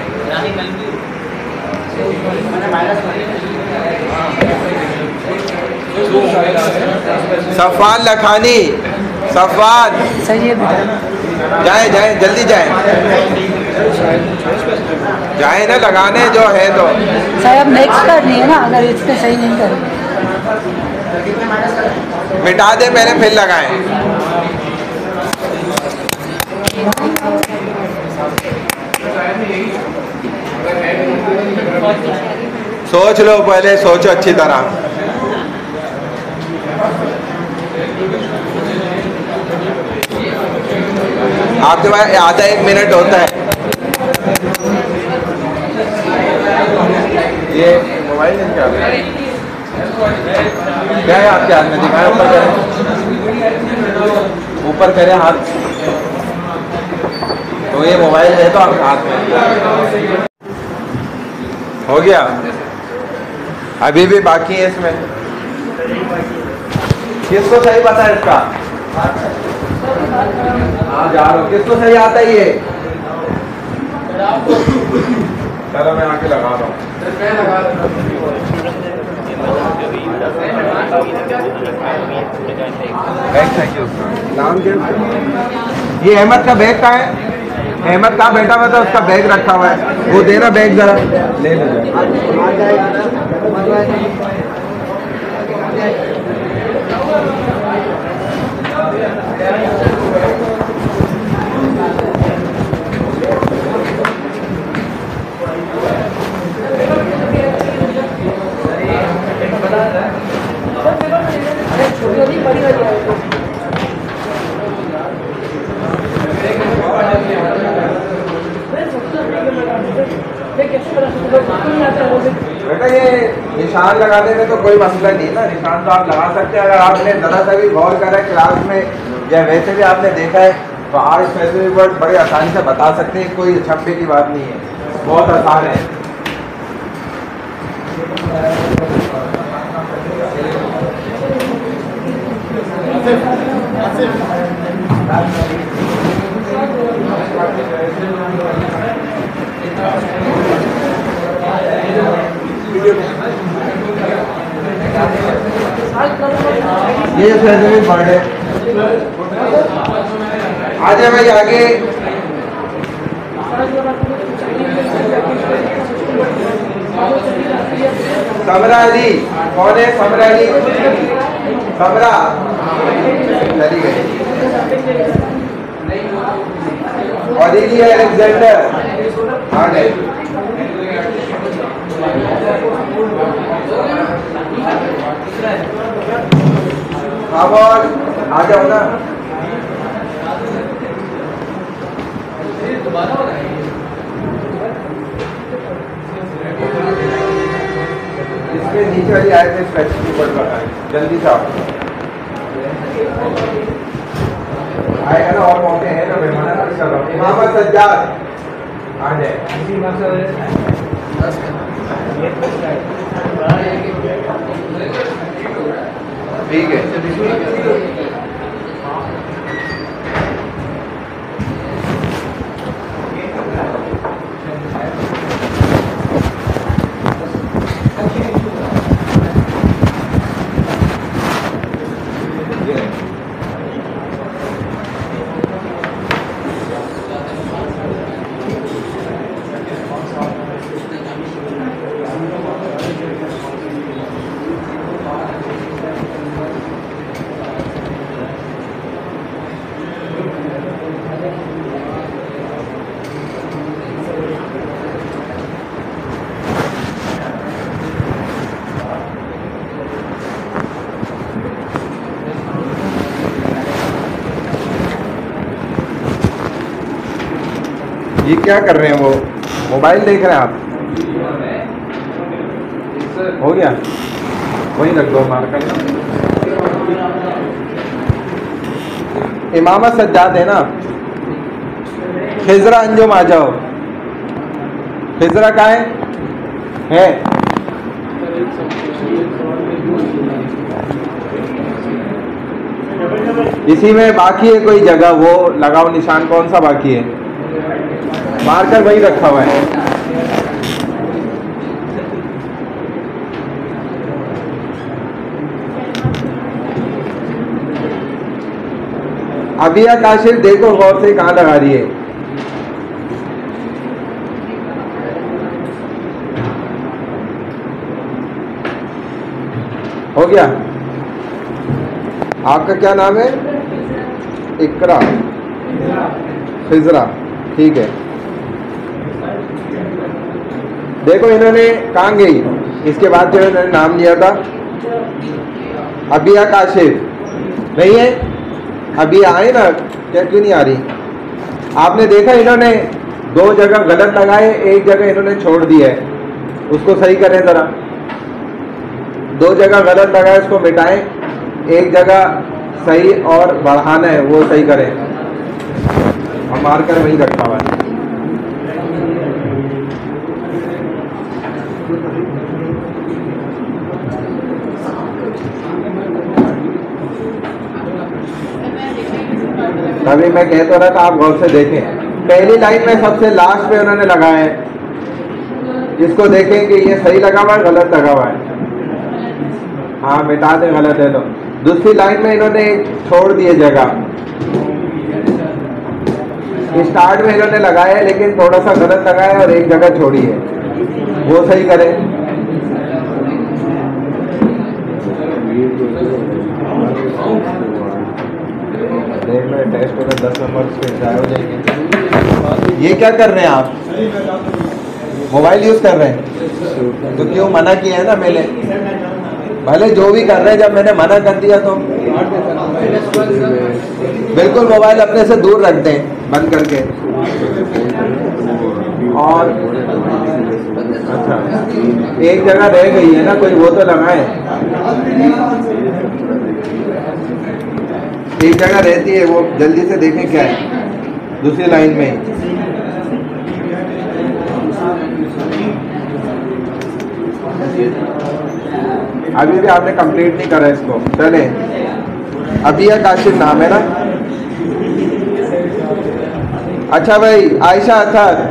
सफवान लखानी, सफवान सर ये जाए जाए, जल्दी जाए जाए ना, लगाने जो है तो। सर अब नेक्स्ट करनी है ना, अगर इसमें सही नहीं कर, मिटा दे पहले फिर लगाएं। सोच लो पहले, सोचो अच्छी तरह। आपके पास आधा एक मिनट होता है। ये मोबाइल क्या क्या है आपके हाथ में? दिखाएं, ऊपर करें, ऊपर करें हाथ, तो ये मोबाइल है तो आपके हाथ में हो गया। अभी भी बाकी है इसमें, किसको सही पता है इसका? हाँ जा रहा हूँ। किसको सही आता है ये? चलो मैं आके लगा रहा हूँ। नाम क्या? ये अहमद का बैग कहाँ है? अहमद कहाँ बैठा हुआ था? उसका बैग रखा हुआ है, वो देना बैग जरा ले लो। बेटा ये निशान लगाने में तो कोई मसला नहीं है ना, निशान तो आप लगा सकते हैं। अगर आपने ज़रा सा भी गौर करा है क्लास में या वैसे भी आपने देखा है तो आज स्पेसिफिक वर्ड बड़े आसानी से बता सकते हैं, कोई छप्पे की बात नहीं है, बहुत आसान है। ये स्पेसिफिक वर्ड है। आ जाए भाई आगे। समरा अली कौन है? समरा अली, समरा चली गई। ऑरेलिया अलेक्जेंडर आ गए। हाँ बोल, आ जाओ ना। इसमें नीचे वाली आयत में स्पेसिफिक वर्ड बताएं जल्दी से आप। आएगा ना, और मौके हैं ना मेहमान कर रहा हूँ। इमाम सज्जाद आ जाए। ठीक है। ये क्या कर रहे हैं? वो मोबाइल देख रहे हैं आप? हो गया, वहीं रख दो मार कर। इमाम सज्जाद है ना। खिजरा अंजुम आ जाओ। खिजरा कहाँ है? है इसी में बाकी है कोई जगह, वो लगाओ निशान। कौन सा बाकी है? मार्कर वही रखा हुआ है। अबिया काशिफ देखो गौर से कहाँ लगा रही है। हो गया। आपका क्या नाम है? इकरा, खिजरा, ठीक है। देखो इन्होंने कहाँ गई, इसके बाद जो इन्होंने नाम लिया था अबिया काशिफ नहीं है। अभी आए ना, क्या क्यों नहीं आ रही? आपने देखा इन्होंने दो जगह गलत लगाए, एक जगह इन्होंने छोड़ दिया है, उसको सही करें ज़रा। दो जगह गलत लगाए उसको मिटाएं, एक जगह सही और बढ़ाना है वो सही करें। हम मार्कर वहीं रखा हुआ है। तभी मैं कह तो रहा था आप गौर से देखें। पहली लाइन में सबसे लास्ट पे उन्होंने लगाया है, इसको देखें कि ये सही लगा हुआ है गलत लगा हुआ है। हाँ मिटा दें गलत है तो। दूसरी लाइन में इन्होंने छोड़ दिए जगह, स्टार्ट में इन्होंने लगाया है लेकिन थोड़ा सा गलत लगाया और एक जगह छोड़ी है, वो सही करें। देख लो टेस्ट में दस नंबर से हो जाएंगे। ये क्या कर रहे हैं आप? मोबाइल यूज कर रहे हैं तो क्यों मना किया है ना मैंने? भले जो भी कर रहे हैं, जब मैंने मना कर दिया तो बिल्कुल मोबाइल अपने से दूर रख दें बंद करके। और अच्छा एक जगह रह गई है ना कोई, वो तो लगाए। एक जगह रहती है वो, जल्दी से देखें क्या है दूसरी लाइन में। अभी भी आपने कंप्लीट नहीं करा इसको। चले अभी यह काशिफ नाम है ना। अच्छा भाई आयशा अथर,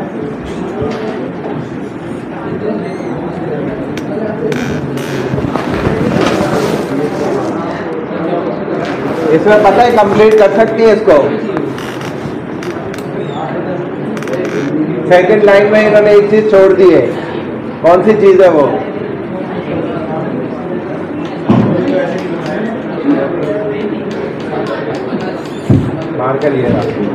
इसमें पता है कंप्लीट कर सकती है इसको। सेकंड लाइन में इन्होंने एक चीज छोड़ दी है, कौन सी चीज है वो? मार कर लिए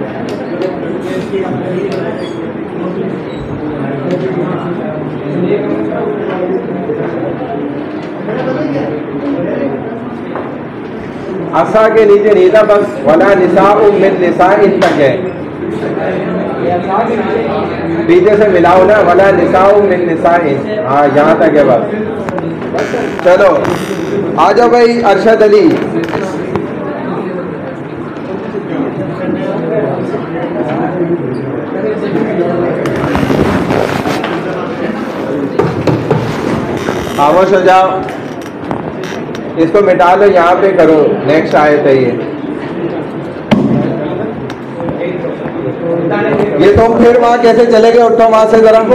असा के नीचे नहीं था बस, वला निसाउ मिन निसाइन तक है, पीछे से मिलाओ ना, वला निसाउ मिन निसाइन। हाँ यहाँ तक है बस। चलो आ जाओ भाई अरशद अली। खामोश हो जाओ, इसको मिटा लो, यहाँ पे करो। नेक्स्ट आए थे ये ये तुम फिर वहां कैसे चले गए? उठो वहां से जरा,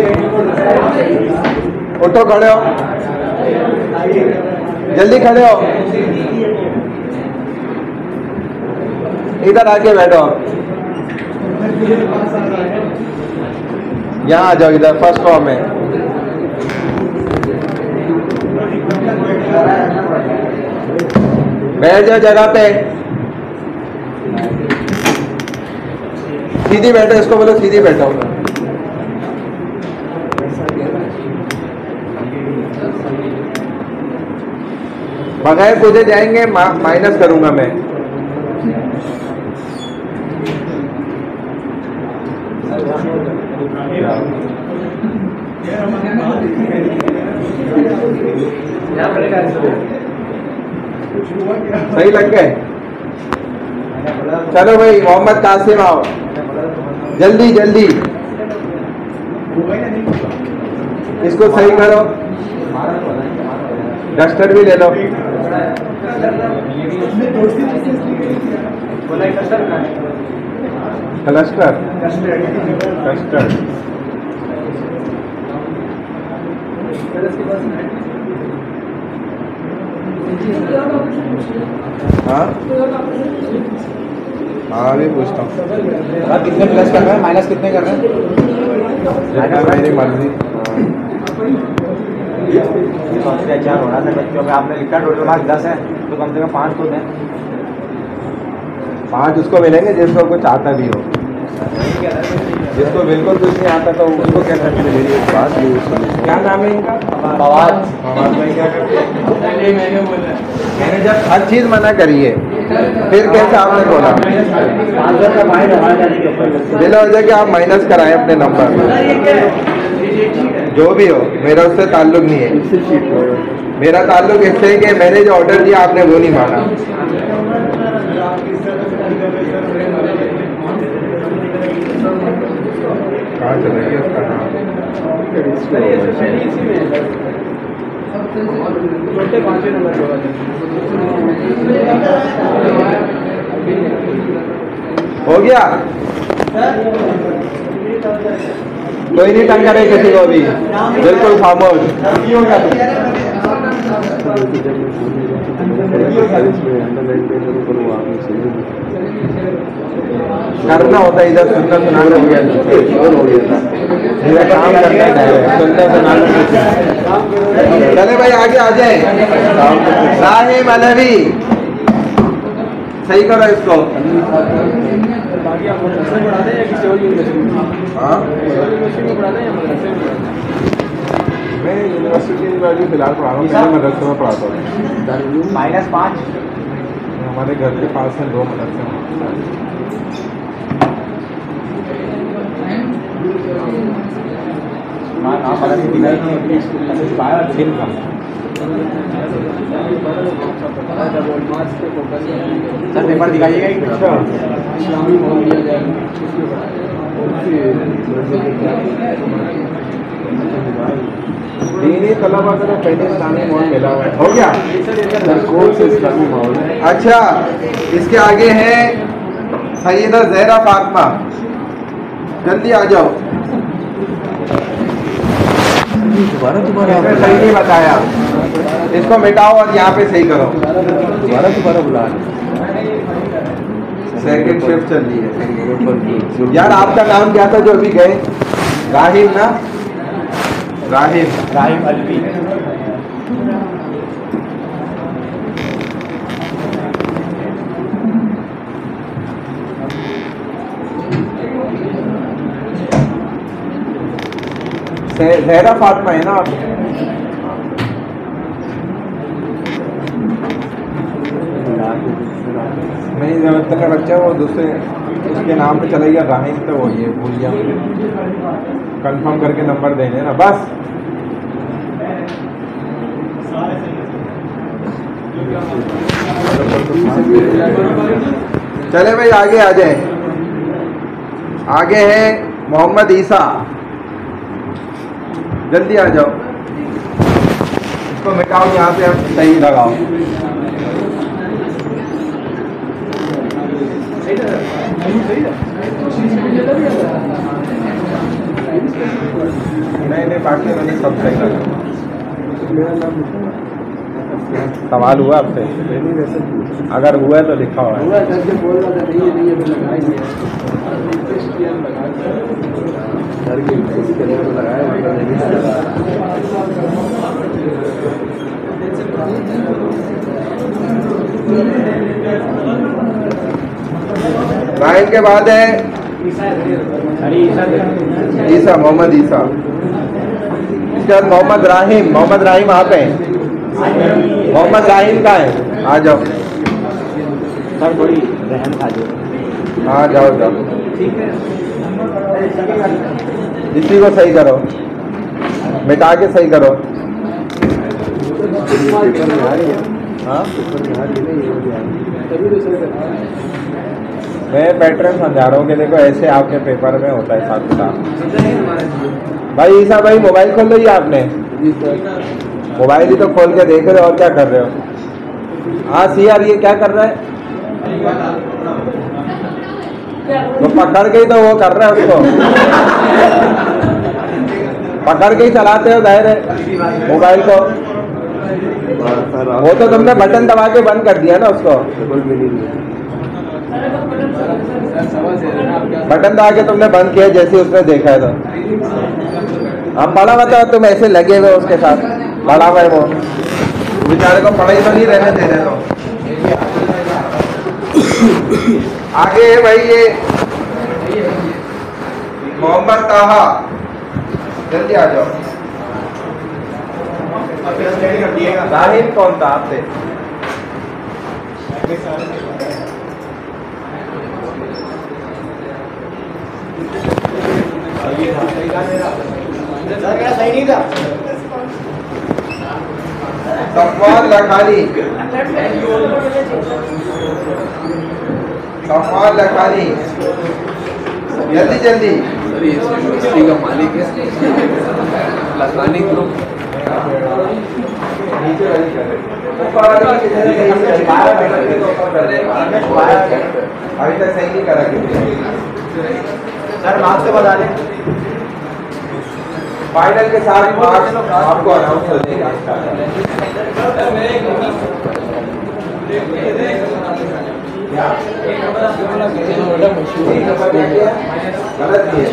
उठो खड़े हो, जल्दी खड़े हो, इधर आके बैठो। यहाँ आ जाओ, इधर फर्स्ट फ्लोर में। बैठ जाओ जगह पे, सीधी बैठो, इसको बोलो सीधी बैठो। बगैर पूछे जाएंगे, मा, माइनस करूंगा मैं। सही लग गए? चलो भाई मोहम्मद कासिम आओ, जल्दी जल्दी इसको सही करो। डस्टर भी ले लो। क्लस्टर क्लस्टर हाँ हाँ अभी पूछता हूँ। कितने प्लस कर रहे हैं, माइनस कितने कर रहे हैं? मेरी मर्जी। सबसे अच्छा होना था बच्चों का, आपने लिखा टोटल मार्क्स दस है तो कम से कम पाँच तो दें। पाँच उसको मिलेंगे जिसको कुछ आता भी हो, जिसको बिल्कुल कुछ नहीं आता तो उसको क्या करते हैं? क्या नाम है इनका? फवाद। मैंने जब हर चीज मना करी है फिर कैसे आपने बोला? दिला हो जाए कि आप माइनस कराएं अपने नंबर, जो भी हो, मेरा उससे ताल्लुक नहीं है। मेरा ताल्लुक इससे है कि मैंने जो ऑर्डर दिया आपने वो नहीं माना। कहाँ चला गया उसका नाम? हो गया? कोई नहीं तंग करे किसी को भी, बिल्कुल खामोश। करना होता है इधर, सुनना सुनाना हो गया, काम करना है, सुनना सुनाना। चले भाई आगे आ जाए। राहिम अलवी, सही करो इसको। हाँ मैं यूनिवर्सिटी वाली फिलहाल पढ़ा रहा हूँ, पहले मदरसे में पढ़ाता हूँ। माइनस पाँच हमारे घर के पास है दो मदरसे। Sir paper दिखाइएगा। इस्लामी माहौल दिया जाएगा। दीनी तलबा का पहले इस्लामी माहौल मिला हुआ है। हो गया? कौन से इस्लामी माहौल है? अच्छा, इसके आगे है सैयदा ज़हरा फातिमा, जल्दी आ जाओ। दोबारा दोबारा सही नहीं बताया, इसको मिटाओ और यहाँ पे सही करो। दोबारा दोबारा बुला सेकंड शिफ्ट चल रही है यार। आपका नाम क्या था जो अभी गए? राहिम ना? राहिम राहिम अलवी। ज़हरा फातिमा है ना आप? नहीं, जब तक का बच्चा वो दूसरे उसके नाम पे चला गया राहिम, तो वो ये भूल गया। कंफर्म करके नंबर देने ना बस। चले भाई आगे आ जाए। आगे है मोहम्मद ईसा, जल्दी आ जाओ। इसको मिटाओ, यहाँ पे आप सही लगाओ। नहीं नहीं, बाकी मैंने सब सही लगा। सवाल हुआ आपसे? अगर हुआ तो लिखा हुआ है। राहिम के बाद है ईसा, मोहम्मद ईसा। इसके बाद मोहम्मद राहिम। मोहम्मद राहिम आप हैं? मोहम्मद राहिम का है? आ जाओ सर, थोड़ी रहम खा जाओ। हाँ जाओ जाओ, इसी को सही करो, मिटा के सही करो। हाँ मैं पैटर्न समझा रहा हूँ कि देखो ऐसे आपके पेपर में होता है साथ साथ। भाई ईसा भाई मोबाइल खोल लो, ये आपने मोबाइल ही तो खोल के देख रहे हो और क्या कर रहे हो? हाँ सी यार, ये क्या कर रहा है? तो पकड़ के ही तो वो कर रहा है, उसको पकड़ के ही चलाते हो जाहिर है मोबाइल को। वो तो तुमने बटन दबा के बंद कर दिया ना उसको। बटन दबा के तुमने बंद किया जैसे उसने देखा है। तो अब पढ़ा बताओ, तुम ऐसे लगे हुए उसके साथ, पढ़ा हुआ है वो बेचारे को, पढ़ाई तो नहीं रहने दे रहे। तो आगे है भाई ये मोहम्मद ताहा, जल्दी आ जाओ। राहिम कौन था आपसे? सही नहीं था। सफवान लखानी, सफवान लखानी, जल्दी जल्दी। सर ये यूनिवर्सिटी का मालिक है लखानी ग्रुप। अभी तक सही नहीं करा सर मार्क्स तो बता दें। फाइनल के साथ मार्क्स आपको अनाउंस हो जाएगा। गलत किए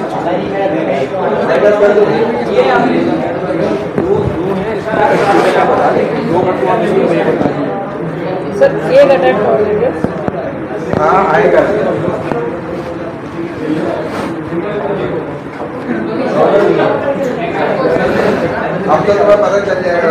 सर एक अटेम्प्ट और लेंगे। हाँ आएगा। अब तो तुम्हें पता चल जाएगा।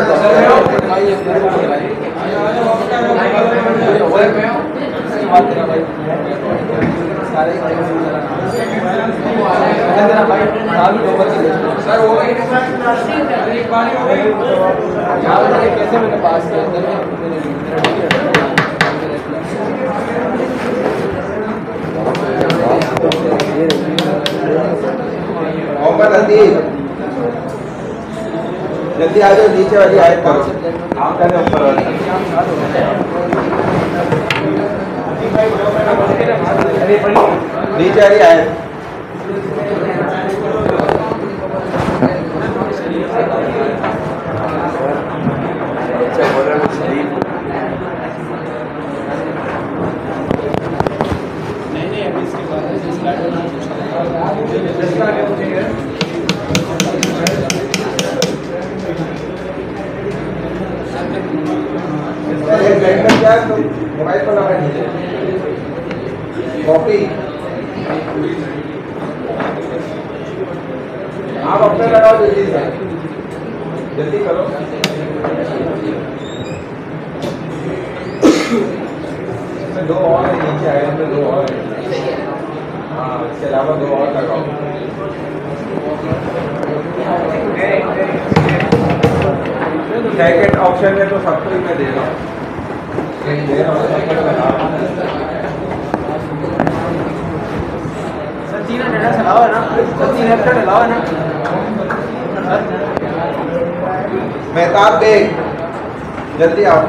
कैसे मैंने पास किया मोहम्मद अतीब जल्दी आ जाओ, नीचे वाली आयत करो। आप पहले ऊपर वाली नीचे वाली आयत। मोबाइल पर लगा दीजिए कॉपी। आप अपने लगाओ जल्दी से, जल्दी करो। इसमें दो और है, नीचे आइटम में दो और है। हाँ इसके अलावा दो और लगाओ। सेकेंड ऑप्शन में तो सबको ही मैं दे रहा हूँ। सर तीन हंड्रेड चलाओ है ना, सर तीन हंड्रेड चलाओ है ना। मेहताब बेग जल्दी आओ।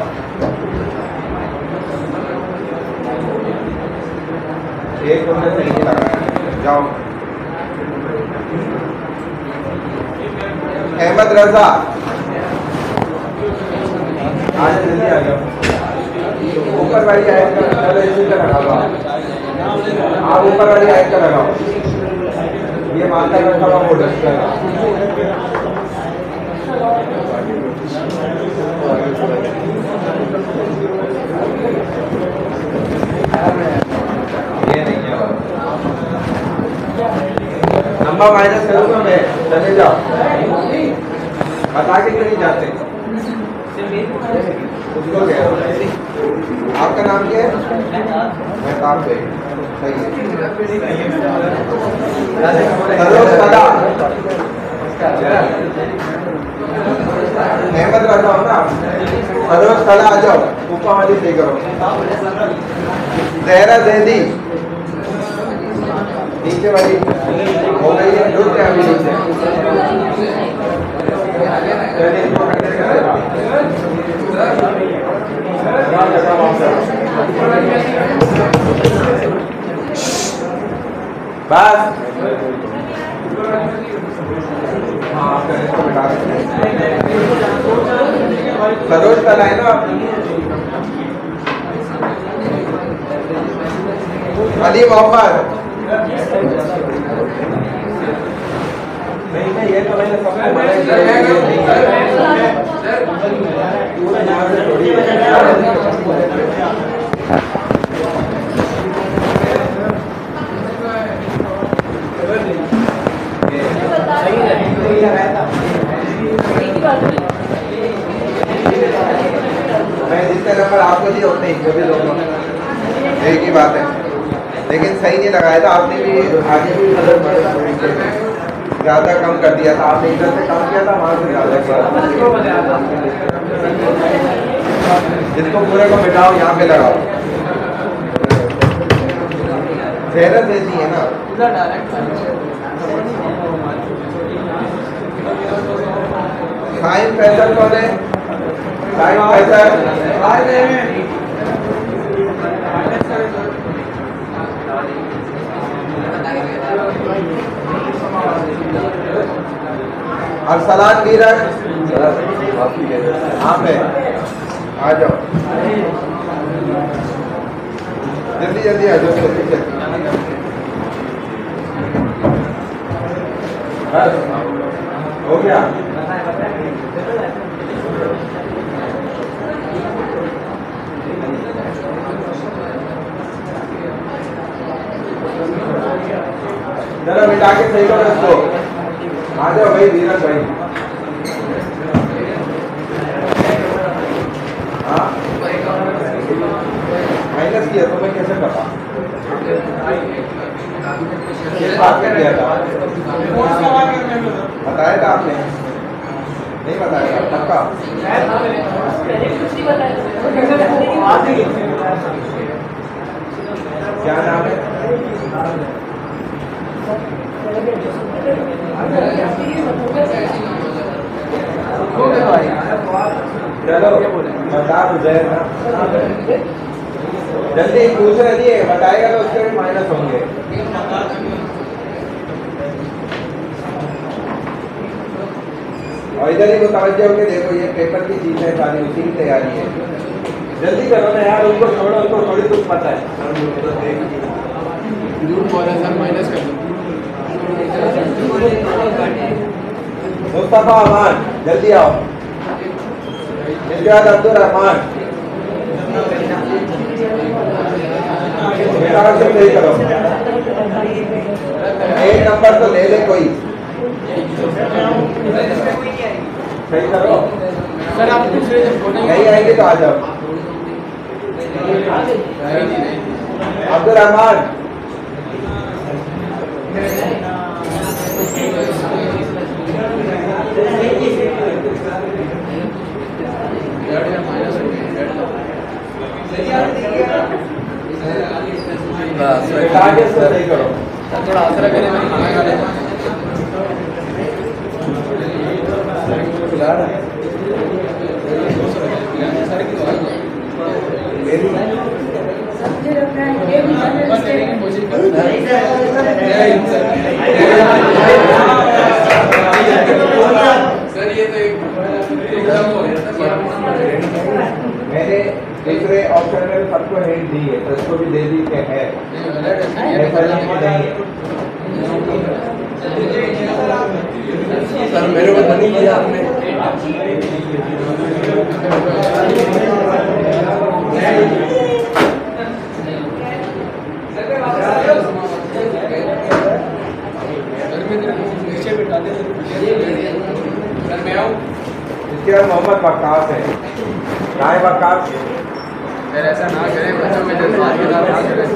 एक उन्होंने सही नहीं लगाया, जाओ। अहमद रजा आज जल्दी आ जाओ। ऊपर वाली आयत का लगाओ। आप ऊपर वाली आयत का लगाओ। ये माता रखा हुआ वो डस्टर ये नहीं है। नंबर माइनस करूंगा मैं, चले जाओ। बता के क्यों नहीं जाते? उसको क्या? आपका नाम क्या है? मेहताब बेग। सही है। सरोज कला अहमद रजा हो ना। सरोज कला आ जाओ, ऊपर वाली सही करो। जहरा जैदी नीचे वाली हो गई है, रुक गया अभी नीचे। बस सरोज कला है ना। अली मोहम्मद नहीं नहीं, ये तो मैंने सबको मैं जितने नंबर आपको दिए उतने ही भी दोनों एक ही बात है। लेकिन सही नहीं लगाया था आपने भी, आगे भी ज़्यादा कम कर दिया था आपने। इधर से कम किया था, वहाँ से ज़्यादा किया। जिसको पूरे को मिटाओ यहाँ पे लगाओ। जहरा देती है ना। साइम फैसल कौन है? साइन पैसा अरसलान नीरज हाँ पे आ जाओ जल्दी जल्दी आ जाओ जल्दी जल्दी बस हो गया चलो मिटा के सही करो इसको आ जाओ भाई धीरज भाई हाँ माइनस किया तो मैं कैसे पता किस बात में किया था बताया था आपने नहीं बताया था पक्का क्या नाम है चलो बता उजैर ना जल्दी पूछ रहे दिए बताएगा तो उसके भी माइनस होंगे और इधर ही को तवज्जो होके देखो ये पेपर की चीज है सारी उसी की तैयारी है जल्दी करो ना यार उनको छोड़ो उनको थोड़ी कुछ पता है झूठ बोला सर माइनस कर दो मुस्तफा अमान जल्दी आओ इसके बाद अब्दुल रहमान सही करो एक नंबर तो ले ले कोई सही करो सर आप दूसरे जब बोलेंगे नहीं आएंगे तो आ जाओ अब्दुल रहमान सही करो थोड़ा आसरा करें मैं खाना खा लेता सबसे रखना है ये भी सर ये तो एक एकदम हो गया था मैंने दूसरे ऑप्शन में सबको हिंट दी है तो इसको भी दे दी कि है सर मेरे को तो नहीं किया आपने नीचे बिठा दे सर मैं आऊँ इसके बाद मोहम्मद वक्कास है राय वक्कास सर ऐसा ना करें बच्चों में जज्बात के साथ ना करें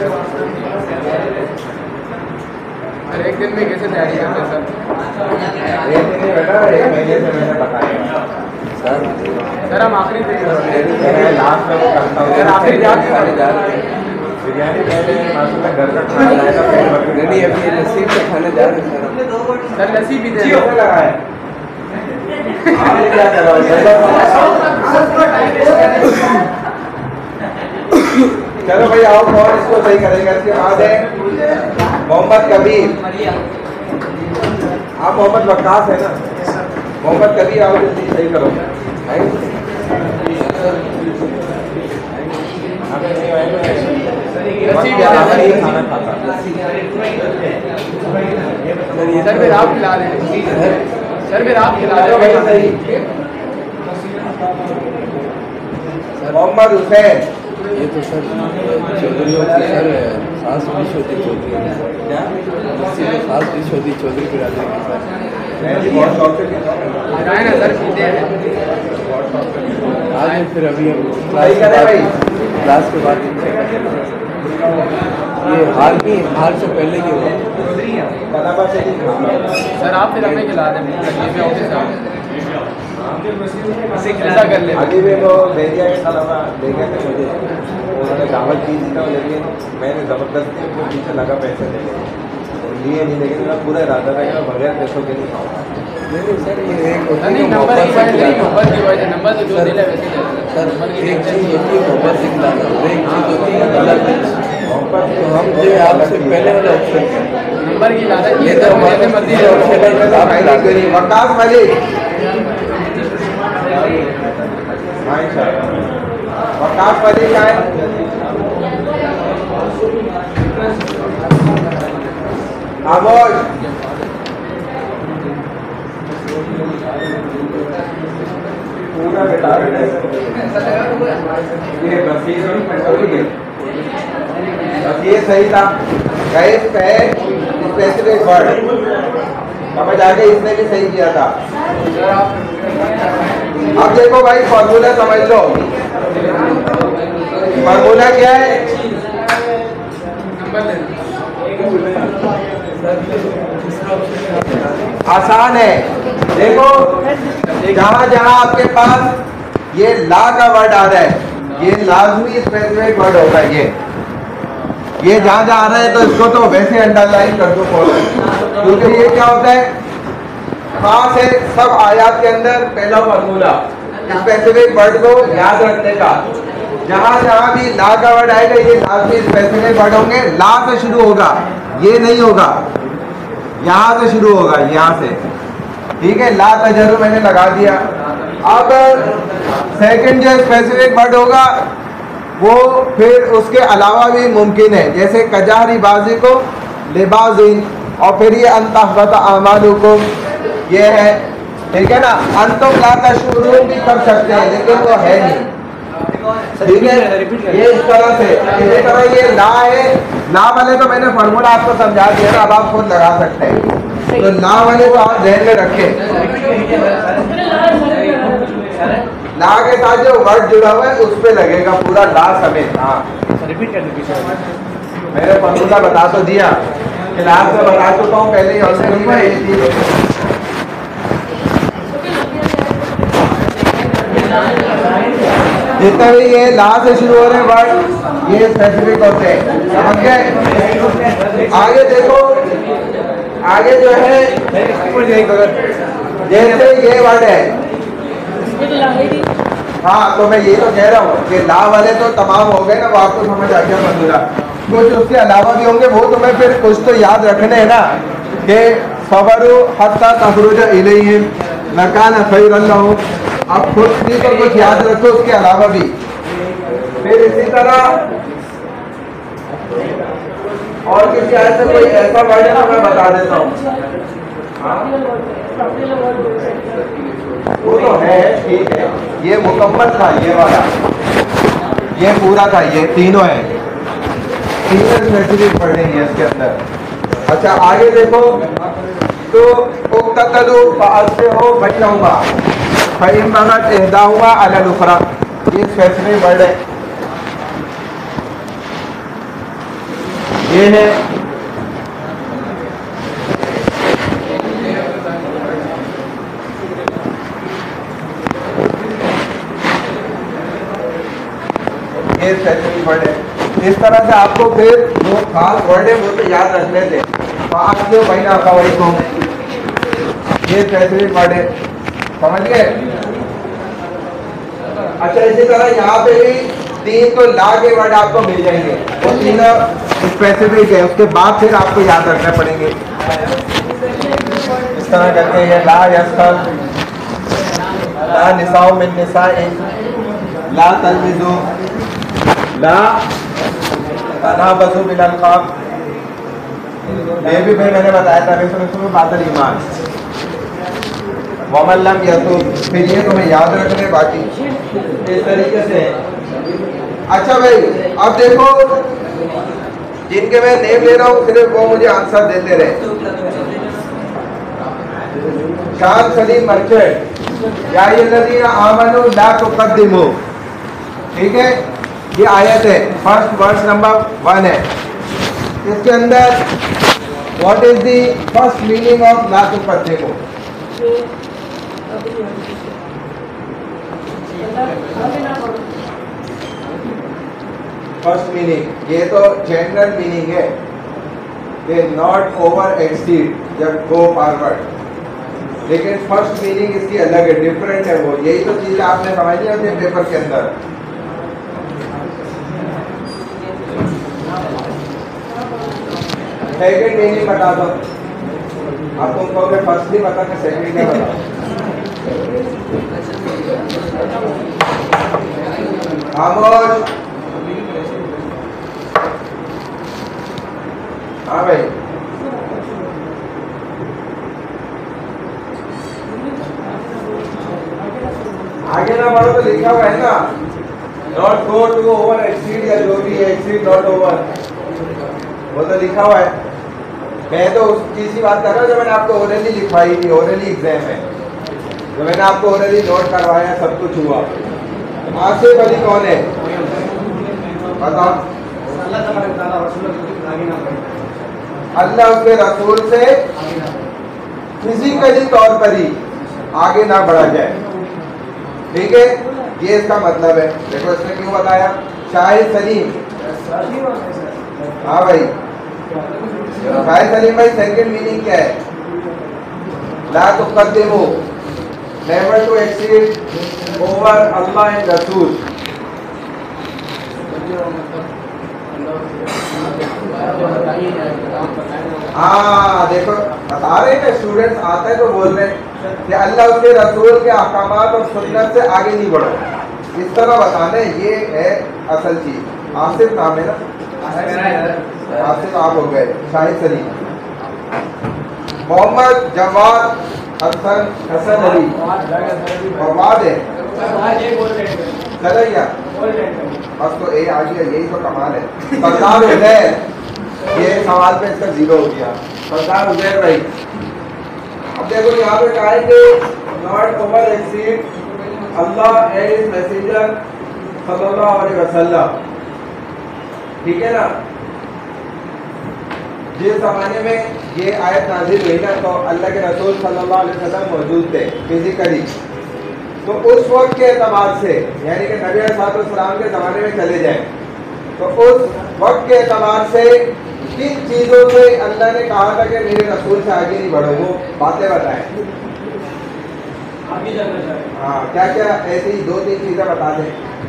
सर एक दिन में कैसे तैयारी करते हैं सर एक दिन नहीं बेटा एक महीने से मैंने बताया सर सर हम आखिरी दिन मैं लास्ट में वो करता हूँ सर आखिरी जाते बिरयानी मैंने मासूम का घर का खाना लाया था पेट भर के नहीं अभी लस्सी से खाने जा रहे हैं सर सर लस्सी भी दे कैसे लगा है आपने क्या करा चलो भाई आओ कौन इसको सही करेगा इसके बाद है मोहम्मद कबीर आप मोहम्मद वक्कास है ना मोहम्मद कबीर आओ जल्दी सही करो खाना खाता सर फिर आप खिला रहे हैं सर फिर आप खिला रहे हैं सही मोहम्मद हुसैन ये तो सर चौधरी होती सर सास भी छोटी चौधरी सास भी छोटी चौधरी बिरादरी की सर मैं भी बहुत शौक से पीता हूँ बताए ना सर पीते हैं आज फिर अभी हम सही करे भाई क्लास के बाद ये हाल भी हाल से पहले की हुआ बराबर से नहीं खाना सर आप फिर हमें खिला दें ये भी ऑफिस ऐसा कर ले। अभी भी वो भेजिया के अलावा ले गए थे मुझे, उन्होंने दावत की थी तो, लेकिन मैंने ज़बरदस्ती उनको पीछे लगा पैसे ले लिए लिए नहीं, लेकिन मेरा पूरा इरादा था कि मैं बगैर पैसों के नहीं खाऊंगा। नहीं सर, ये एक होती नहीं है नंबर की बात नहीं, मोहब्बत नंबर की बात है, नंबर तो जो दिला वैसे ही देना। सर, एक चीज़ होती है मोहब्बत से खिलाना, और एक चीज़ होती है गलत। तो हम जो आपसे पहले वाला ऑप्शन है, नंबर की लालच ये ये तो तो हमारे जैसे मर्जी मर्जी रहो। ऑप्शन है, आप खिला दें। वकास मलिक वकास मलिक का है। खामोश। पूरा बेटा ये बस ये सही था। गाइस पे स्पेसिफिक वर्ड समझ आ गई, इसने भी सही किया था। अब देखो भाई फॉर्मूला समझ लो। फॉर्मूला क्या है? आसान है। देखो जहां जहां आपके पास ये ला का वर्ड आ रहा है, ये लाजमी स्पेसिफिक वर्ड होगा। ये ये जहां जहां आ रहा है तो इसको तो वैसे अंडरलाइन कर दो, क्योंकि ये क्या होता है, खास है सब आयात के अंदर पहला फॉर्मूला स्पेसिफिक वर्ड को याद रखने का। जहां जहां भी ला का वर्ड आएगा ये लाजमी स्पेसिफिक वर्ड होंगे। ला से शुरू होगा, ये नहीं होगा, यहां से शुरू होगा, यहां से। ठीक है, ला तजर्रु मैंने लगा दिया। अब सेकंड जो स्पेसिफिक वर्ड होगा वो फिर उसके अलावा भी मुमकिन है, जैसे कजारी बाजी को लिबाजिन, और फिर ये अंतहबत अमालुकुम, ये है। ठीक है ना, अंतुम ला तशउरून भी कर सकते हैं, लेकिन वो है नहीं। ठीक है, ये इस तरह से, इसी तरह ये ला है। ला वाले तो मैंने फॉर्मूला आपको समझा दिया ना, अब आप खुद लगा सकते हैं। तो ला वाले तो आप ध्यान में रखें। ला के साथ जो वर्ड जुड़ा हुआ है उस पे लगेगा पूरा ला समेत। हाँ रिपीट कर दीजिए। मैंने फॉर्मूला बता तो दिया, क्लास में बता चुका हूँ पहले ही ऑलरेडी। जितने भी ये ला से शुरू हो रहे हैं वर्ड ये स्पेसिफिक होते हैं, समझ गए? आगे देखो, आगे जो है जैसे ये वर्ड है, हाँ तो मैं ये तो कह रहा हूँ कि ला वाले तो तमाम हो गए ना, वो आपको समझ आ गया फॉर्मूला। कुछ उसके अलावा भी होंगे, वो तो मैं फिर कुछ तो याद रखने हैं ना, कि सबरु हत्ता तखरुज इलैहिम लकान खैरन लहुम। आप खुद भी तो कुछ याद रखो उसके अलावा भी। फिर इसी तरह और किसी ऐसे कोई ऐसा वर्ड है तो मैं बता देता हूँ। वो तो है, ठीक है, ये मुकम्मल था, ये वाला, ये पूरा था, ये तीनों है, तीनों स्पेसिफिक पढ़ रही है इसके अंदर। अच्छा आगे देखो, तो उक्ततलु फाअस्लिहु बैनहुमा फ़इन बगत इहदाहुमा अलल उखरा, ये स्पेसिफिक वर्ड है। ये है ये स्पेसिफिक वर्ड है। इस तरह से आपको फिर जो खास वर्ड है वो तो याद रखने थे। फाअस्लिहु बैन अखवैकुम, ये स्पेसिफिक वर्ड है, समझ गए? अच्छा इसी तरह यहाँ पे भी तीन तो ला के वर्ड आपको मिल जाएंगे, वो तीनों स्पेसिफिक है, उसके बाद फिर आपको याद रखने पड़ेंगे। इस तरह करके ये ला यस्खल, ला निसाउ मिन निसाइन, ला तलमिजु, ला तनाबजु बिल अलकाब, ये भी फिर मैंने बताया था इसमें बादल ईमान वमल्लम यतूब, फिर ये तुम्हें याद रखने बाकी इस तरीके से। अच्छा भाई अब देखो, जिनके मैं नेम ले रहा हूँ सिर्फ वो मुझे आंसर देते रहे। शान सलीम मर्चेंट, या अय्युहल्लज़ीना आमनू ला तुक़द्दिमू, ठीक है, ये आयत है, फर्स्ट वर्स नंबर वन है। इसके अंदर what is the first meaning of ला तुक़द्दिमू? फर्स्ट मीनिंग, ये तो जनरल मीनिंग है कि नॉट ओवर एक्सीड जब गो फॉरवर्ड, लेकिन फर्स्ट मीनिंग इसकी अलग है, डिफरेंट है। वो यही तो चीज़ आपने समझी होती है पेपर के अंदर। सेकेंड मीनिंग बता दो। आप तुम कहोगे फर्स्ट नहीं बता कि सेकेंड क्या बता। खामोश। हाँ भाई, आगे ना बढ़ो तो लिखा हुआ है ना, not go to over exceed या जो भी है, एक्सीड नॉट ओवर, वो तो लिखा हुआ है। मैं तो उस चीज की बात कर रहा हूँ जो मैंने आपको ओरली लिखवाई थी, ओरली एग्जाम में जो मैंने आपको ओरली नोट करवाया, सब कुछ हुआ। आसिफ अली कौन है बताओ? अल्लाह उसके रसूल से फिजिकली तौर पर ही आगे ना बढ़ा जाए, ठीक है, ये इसका मतलब है। देखो इसने क्यों बताया, शाहिद सलीम। हाँ भाई, शाहिद सलीम भाई सेकंड मीनिंग क्या है? ला तुक़द्दिमू, नेवर टू एक्सीड ओवर अल्लाह एंड रसूल। हाँ देखो बता रहे हैं, स्टूडेंट्स आते हैं तो बोल रहे हैं कि अल्लाह उसके रसूल के अहकामात और सुन्नत से आगे नहीं बढ़ो, इस तरह बताने, ये है असल चीज। आसिफ नाम है ना, आसिफ आप हो गए। शाहिद सलीम, मोहम्मद जवाद हसन हसन अली फवाद है, चलेगा बस तो ए आ गया, यही तो कमाल है। सरदार उजैर, ये सवाल पे इसका जीरो हो गया। सरदार उजैर भाई, अब देखो यहाँ पे कहा है कि नॉट ओवर एक्सीड अल्लाह एंड हिज मैसेंजर सल्लल्लाहु अलैहि वसल्लम, ठीक है ना। जिस जमाने में ये आयत नाजिल हुई ना, तो अल्लाह के रसूल सल्लल्लाहु अलैहि वसल्लम मौजूद थे फिजिकली, तो उस वक्त के एतबार से, यानी कि नबी अलैहिस्सलाम के ज़माने में चले जाए, तो उस वक्त के एतबार से किन चीज़ों से अल्लाह ने कहा था कि मेरे रसूल से आगे नहीं बढ़ो, वो बातें बताएं। हाँ, क्या क्या ऐसी दो तीन चीज़ें बता दें।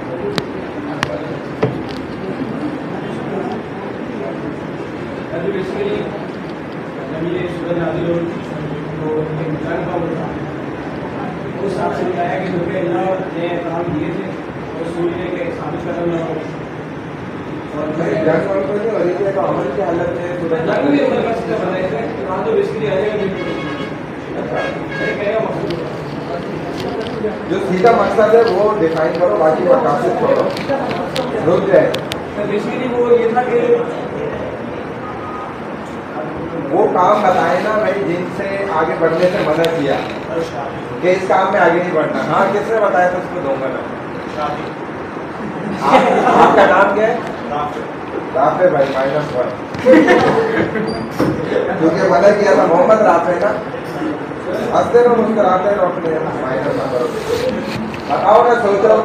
उस हिसाब से बताया कि जो कि अल्लाह ने काम दिए थे और सूर्य ने के साबित करना ना हो, और नहीं जंग वालों को नहीं, और ये तो अमल की हालत में सूरज जंग भी अमल का सिस्टम बनाए थे, वहाँ तो बेसिकली आ जाएगा कहेगा मकसद जो सीधा मकसद है वो डिफाइन करो, बाकी मकासद छोड़ो, रुक जाए। बेसिकली वो ये था कि वो काम बताए ना भाई जिनसे आगे बढ़ने से मना किया कि इस काम में आगे नहीं बढ़ना। हाँ, किसने बताया था उसको दूंगा ना। आप, आपका नाम क्या है? राफे भाई, माइनस वन, क्योंकि मना किया था मोहम्मद राफे ना। हंसते रहो, मुस्कुराते रहो, अपने माइनस ना करो। बताओ ना, सोचो।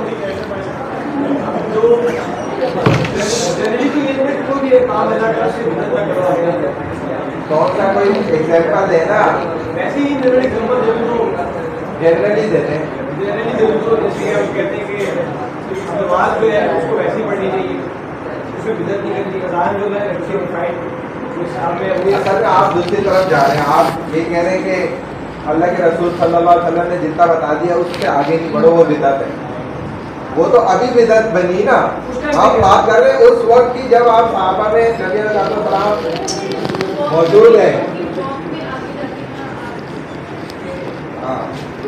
कौन सा कोई एग्जाम्पल देना? वैसे ही जनरली एग्जांपल दे दो, जनरली देते हैं, जनरली दे दो। जैसे हम कहते हैं कि नमाज जो है उसको वैसे ही पढ़नी चाहिए, उसमें बिदअत नहीं करनी। अज़ान जो है उसके फाइट उस साल में वो असल में आप दूसरी तरफ जा रहे हैं। आप ये कह रहे हैं कि अल्लाह के रसूल सल्लल्लाहु अलैहि वसल्लम ने जितना बता दिया उससे आगे नहीं बढ़ो, वो बिदअत है। वो तो अभी बिदअत बनी ना। आप बात कर रहे हैं उस वक्त की जब आप सहाबा में नबी अलैहिस्सलाम मौजूद है। हाँ,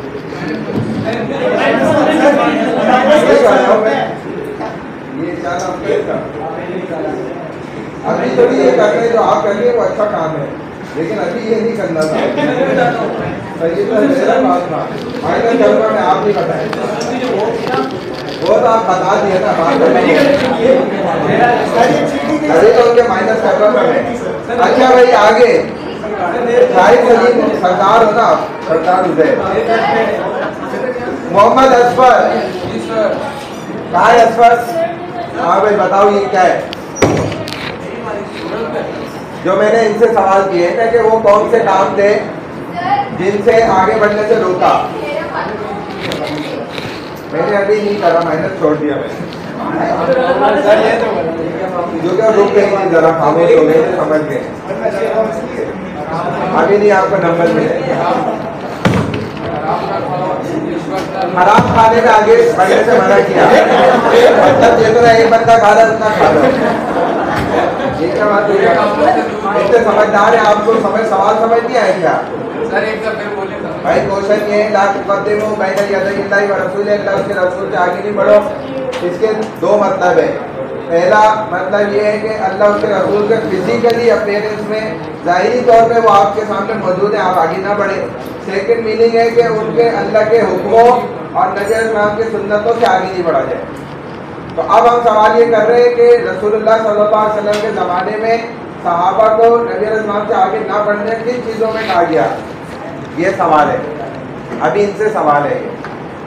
ये क्या नाम है? अभी तो ये कर रहे जो आप कर रहे हैं वो अच्छा काम है, लेकिन अभी ये नहीं करना था। सही तो मेरा बात था, माइनस करना मैं आप नहीं बताए, वो तो आप बता दिए ना। बात अभी तो उनके माइनस कर रहा था मैं। अच्छा भाई आगे, शाहिद सलीम सरदार हो ना, सरदार उजैर। मोहम्मद असफर कहाँ है असफर? हाँ भाई बताओ ये क्या है? जो मैंने इनसे सवाल किए थे कि वो कौन से काम थे जिनसे आगे बढ़ने से रोका। मैंने अभी नहीं करा, मैंने छोड़ दिया मैंने, जो क्या रुक गई थी, जरा खामोश हो गए थे, समझ गए। अभी नहीं आपको नंबर मिलेगा। हराम खाने में आगे बढ़ने से मना किया, मतलब जितना एक बंदा खा रहा है उतना खा रहा। ये क्या बात हुई? इतने समझदार है, आपको समझ सवाल समझ नहीं आया क्या? सर एक बार फिर बोले भाई क्वेश्चन ये ला मुकद्दिमो बैन यदयिल्लाहि व रसूलिही, अल्लाह उसके रसूल से आगे नहीं बढ़ो। इसके दो मतलब है। पहला मतलब ये है कि अल्लाह उसके रसूल के फिजिकली अपीयरेंस में ज़ाहिरी तौर पे वो आपके सामने मौजूद है, आप आगे ना बढ़े। सेकंड मीनिंग है कि उनके अल्लाह के हुक्मों और नबी इस्लाम की सुन्नतों से आगे नहीं बढ़ा जाए। तो अब हम सवाल ये कर रहे हैं कि रसूलुल्लाह सल्लल्लाहु अलैहि वसल्लम के ज़माने में सहाबा को नबी इस्लाम से आगे ना बढ़ने किन चीज़ों में कहा गया, ये सवाल है। अभी इनसे सवाल है ये,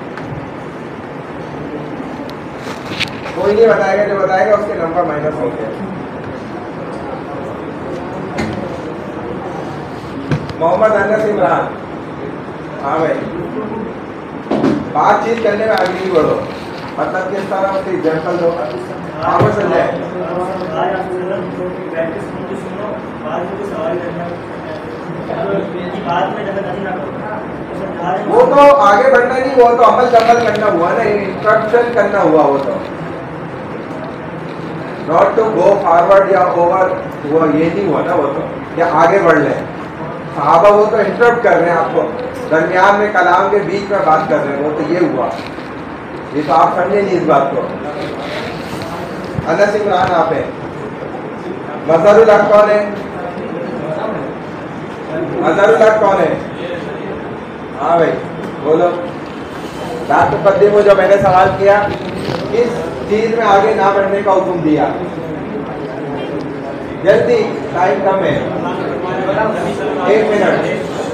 कोई नहीं बताएगा, जो बताएगा उसके नंबर माइनस हो गया। मोहम्मद अनस इमरान, हाँ भाई बातचीत करने में आगे नहीं बढ़ो, मतलब किस तरह उसके एग्जाम्पल दो, आपको समझ जाए। वो तो आगे बढ़ना नहीं, वो तो अमल दमल करना हुआ ना, इंस्ट्रक्शन करना हुआ। वो तो नॉट टू गो फॉरवर्ड या ओवर, वो ये नहीं हुआ ना, वो तो या आगे बढ़ लें। सहाबा वो तो इंटरप्ट कर रहे हैं, आपको दरमियान में कलाम के बीच में बात कर रहे हैं, वो तो ये हुआ। ये तो आप समझे नहीं इस बात को। अनस इमरान आप है, मज़हरुल हक कौन है? मज़हरुल हक कौन है? हाँ भाई बोलो। ला तुक़द्दिमू, जो मैंने सवाल किया, किस चीज में आगे ना बढ़ने का हुक्म दिया? जल्दी, टाइम कम है, एक मिनट।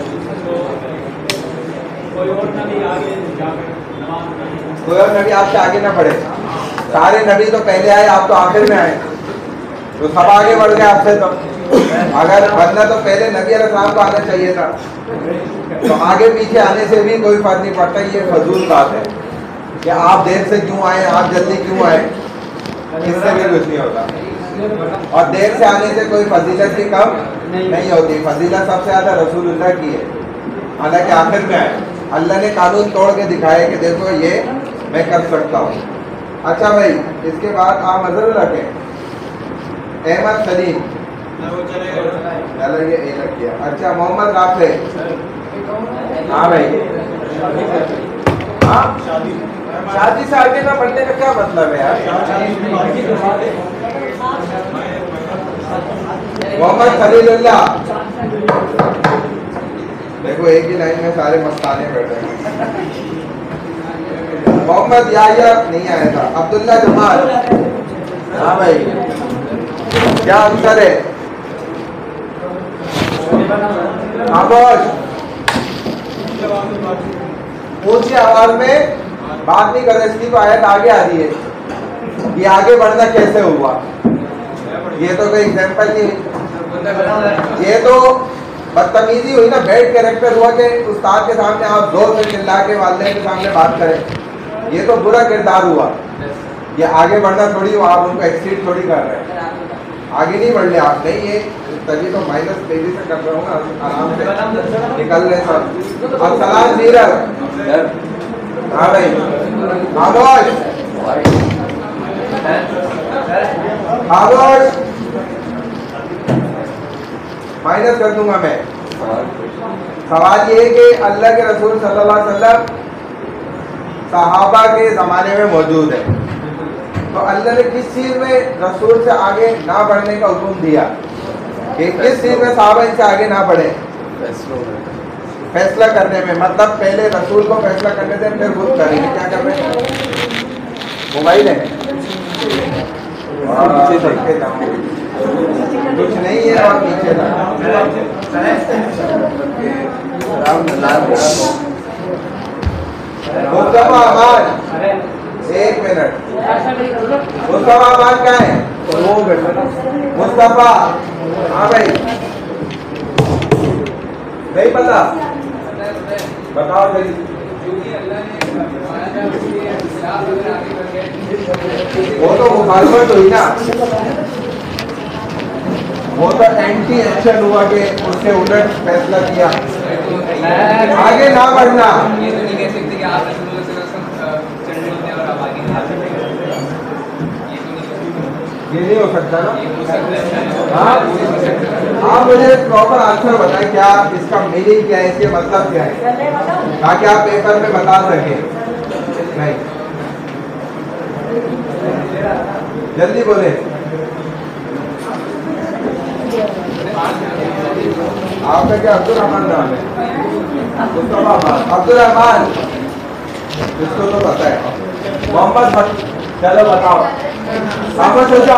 कोई और नबी आपसे आगे ना बढ़े। सारे नबी तो पहले आए, आप तो आखिर में आए, तो सब आगे बढ़ गए आपसे। तो अगर बनना तो पहले नबी अलैहिस्सलाम को आना चाहिए था, तो आगे पीछे आने से भी कोई फर्क नहीं पड़ता। ये फजूल बात है कि आप देर से क्यों आए, आप जल्दी क्यों आए, इससे भी कुछ नहीं होता। और देर से आने से कोई फजीलत भी कम नहीं होती। फजीलत सबसे ज्यादा रसूलुल्लाह की है, हालांकि आखिर में आए। अल्लाह ने कानून तोड़ के दिखाया कि देखो ये मैं कर सकता हूँ। अच्छा भाई, इसके बाद आप मज़हरुल हक है, अहमद सलीम, चलो ये ए लग गया। अच्छा मोहम्मद राफे, हाँ भाई, हाँ शादी से आगे ना बढ़ने का क्या मतलब है यार? मोहम्मद खलीलुल्लाह, देखो एक ही लाइन में सारे मस्ताने बैठे हैं। मोहम्मद याहिया नहीं आया था। अब्दुल्ला जमाल, हाँ भाई क्या आंसर है? खामोश, ऊंची आवाज में बात नहीं कर रहे। इसकी तो आयत आगे आ रही है, ये आगे बढ़ना कैसे हुआ? ये तो कोई एग्जाम्पल नहीं, ये तो बदतमीजी हुई ना, बैड कैरेक्टर हुआ कि उस्ताद के सामने आप जोर से चिल्ला के वालिदैन के सामने बात करें। ये तो बुरा किरदार हुआ। ये आगे बढ़ना थोड़ी हुआ, आप उनको एक्सीड थोड़ी कर रहे हैं, आगे नहीं बढ़ रहे आप। नहीं, ये तभी तो माइनस तेजी से कर रहा हूँ ना, आराम से निकल रहे सब। अब सलाम नीरज, हाँ भाई खामोश, खामोश, माइनस कर दूंगा मैं। सवाल ये है कि अल्लाह के रसूल सल्लल्लाहु अलैहि वसल्लम सहाबा के ज़माने में मौजूद है, तो अल्लाह ने किस चीज़ में रसूल से आगे ना बढ़ने का हुक्म दिया? कि किस चीज़ में सहाबा इनसे आगे ना बढ़े? फैसला करने में, मतलब पहले रसूल को फैसला करने से फिर खुद करेंगे। क्या कर रहे हैं? मोबाइल है, कुछ नहीं है और नीचे था। एक मिनट, मुस्तफा आवाज क्या है? मुस्तफा, हाँ भाई, नहीं पता, बताओ भाई। वो तो मुखालफत हुई ना, वो तो एंटी एक्शन हुआ कि उसने उलट फैसला किया। आगे ना बढ़ना, ये तो नहीं कह सकते कि आप रसूलुल्लाह सल्लल्लाहु अलैहि वसल्लम चढ़ होते हैं और आप आगे नहीं आ सकते। ये नहीं हो सकता ना। हाँ, आप मुझे प्रॉपर आंसर बताएं, क्या इसका मीनिंग क्या है, इसके मतलब क्या है, ताकि आप पेपर में बता सकें। नहीं, जल्दी बोले। आपका क्या अब्दुल रहमान नाम है? अब्दुल रहमान, इसको तो पता है। मोहम्मद भट्ट, चलो बताओ। मोहम्मद सोचा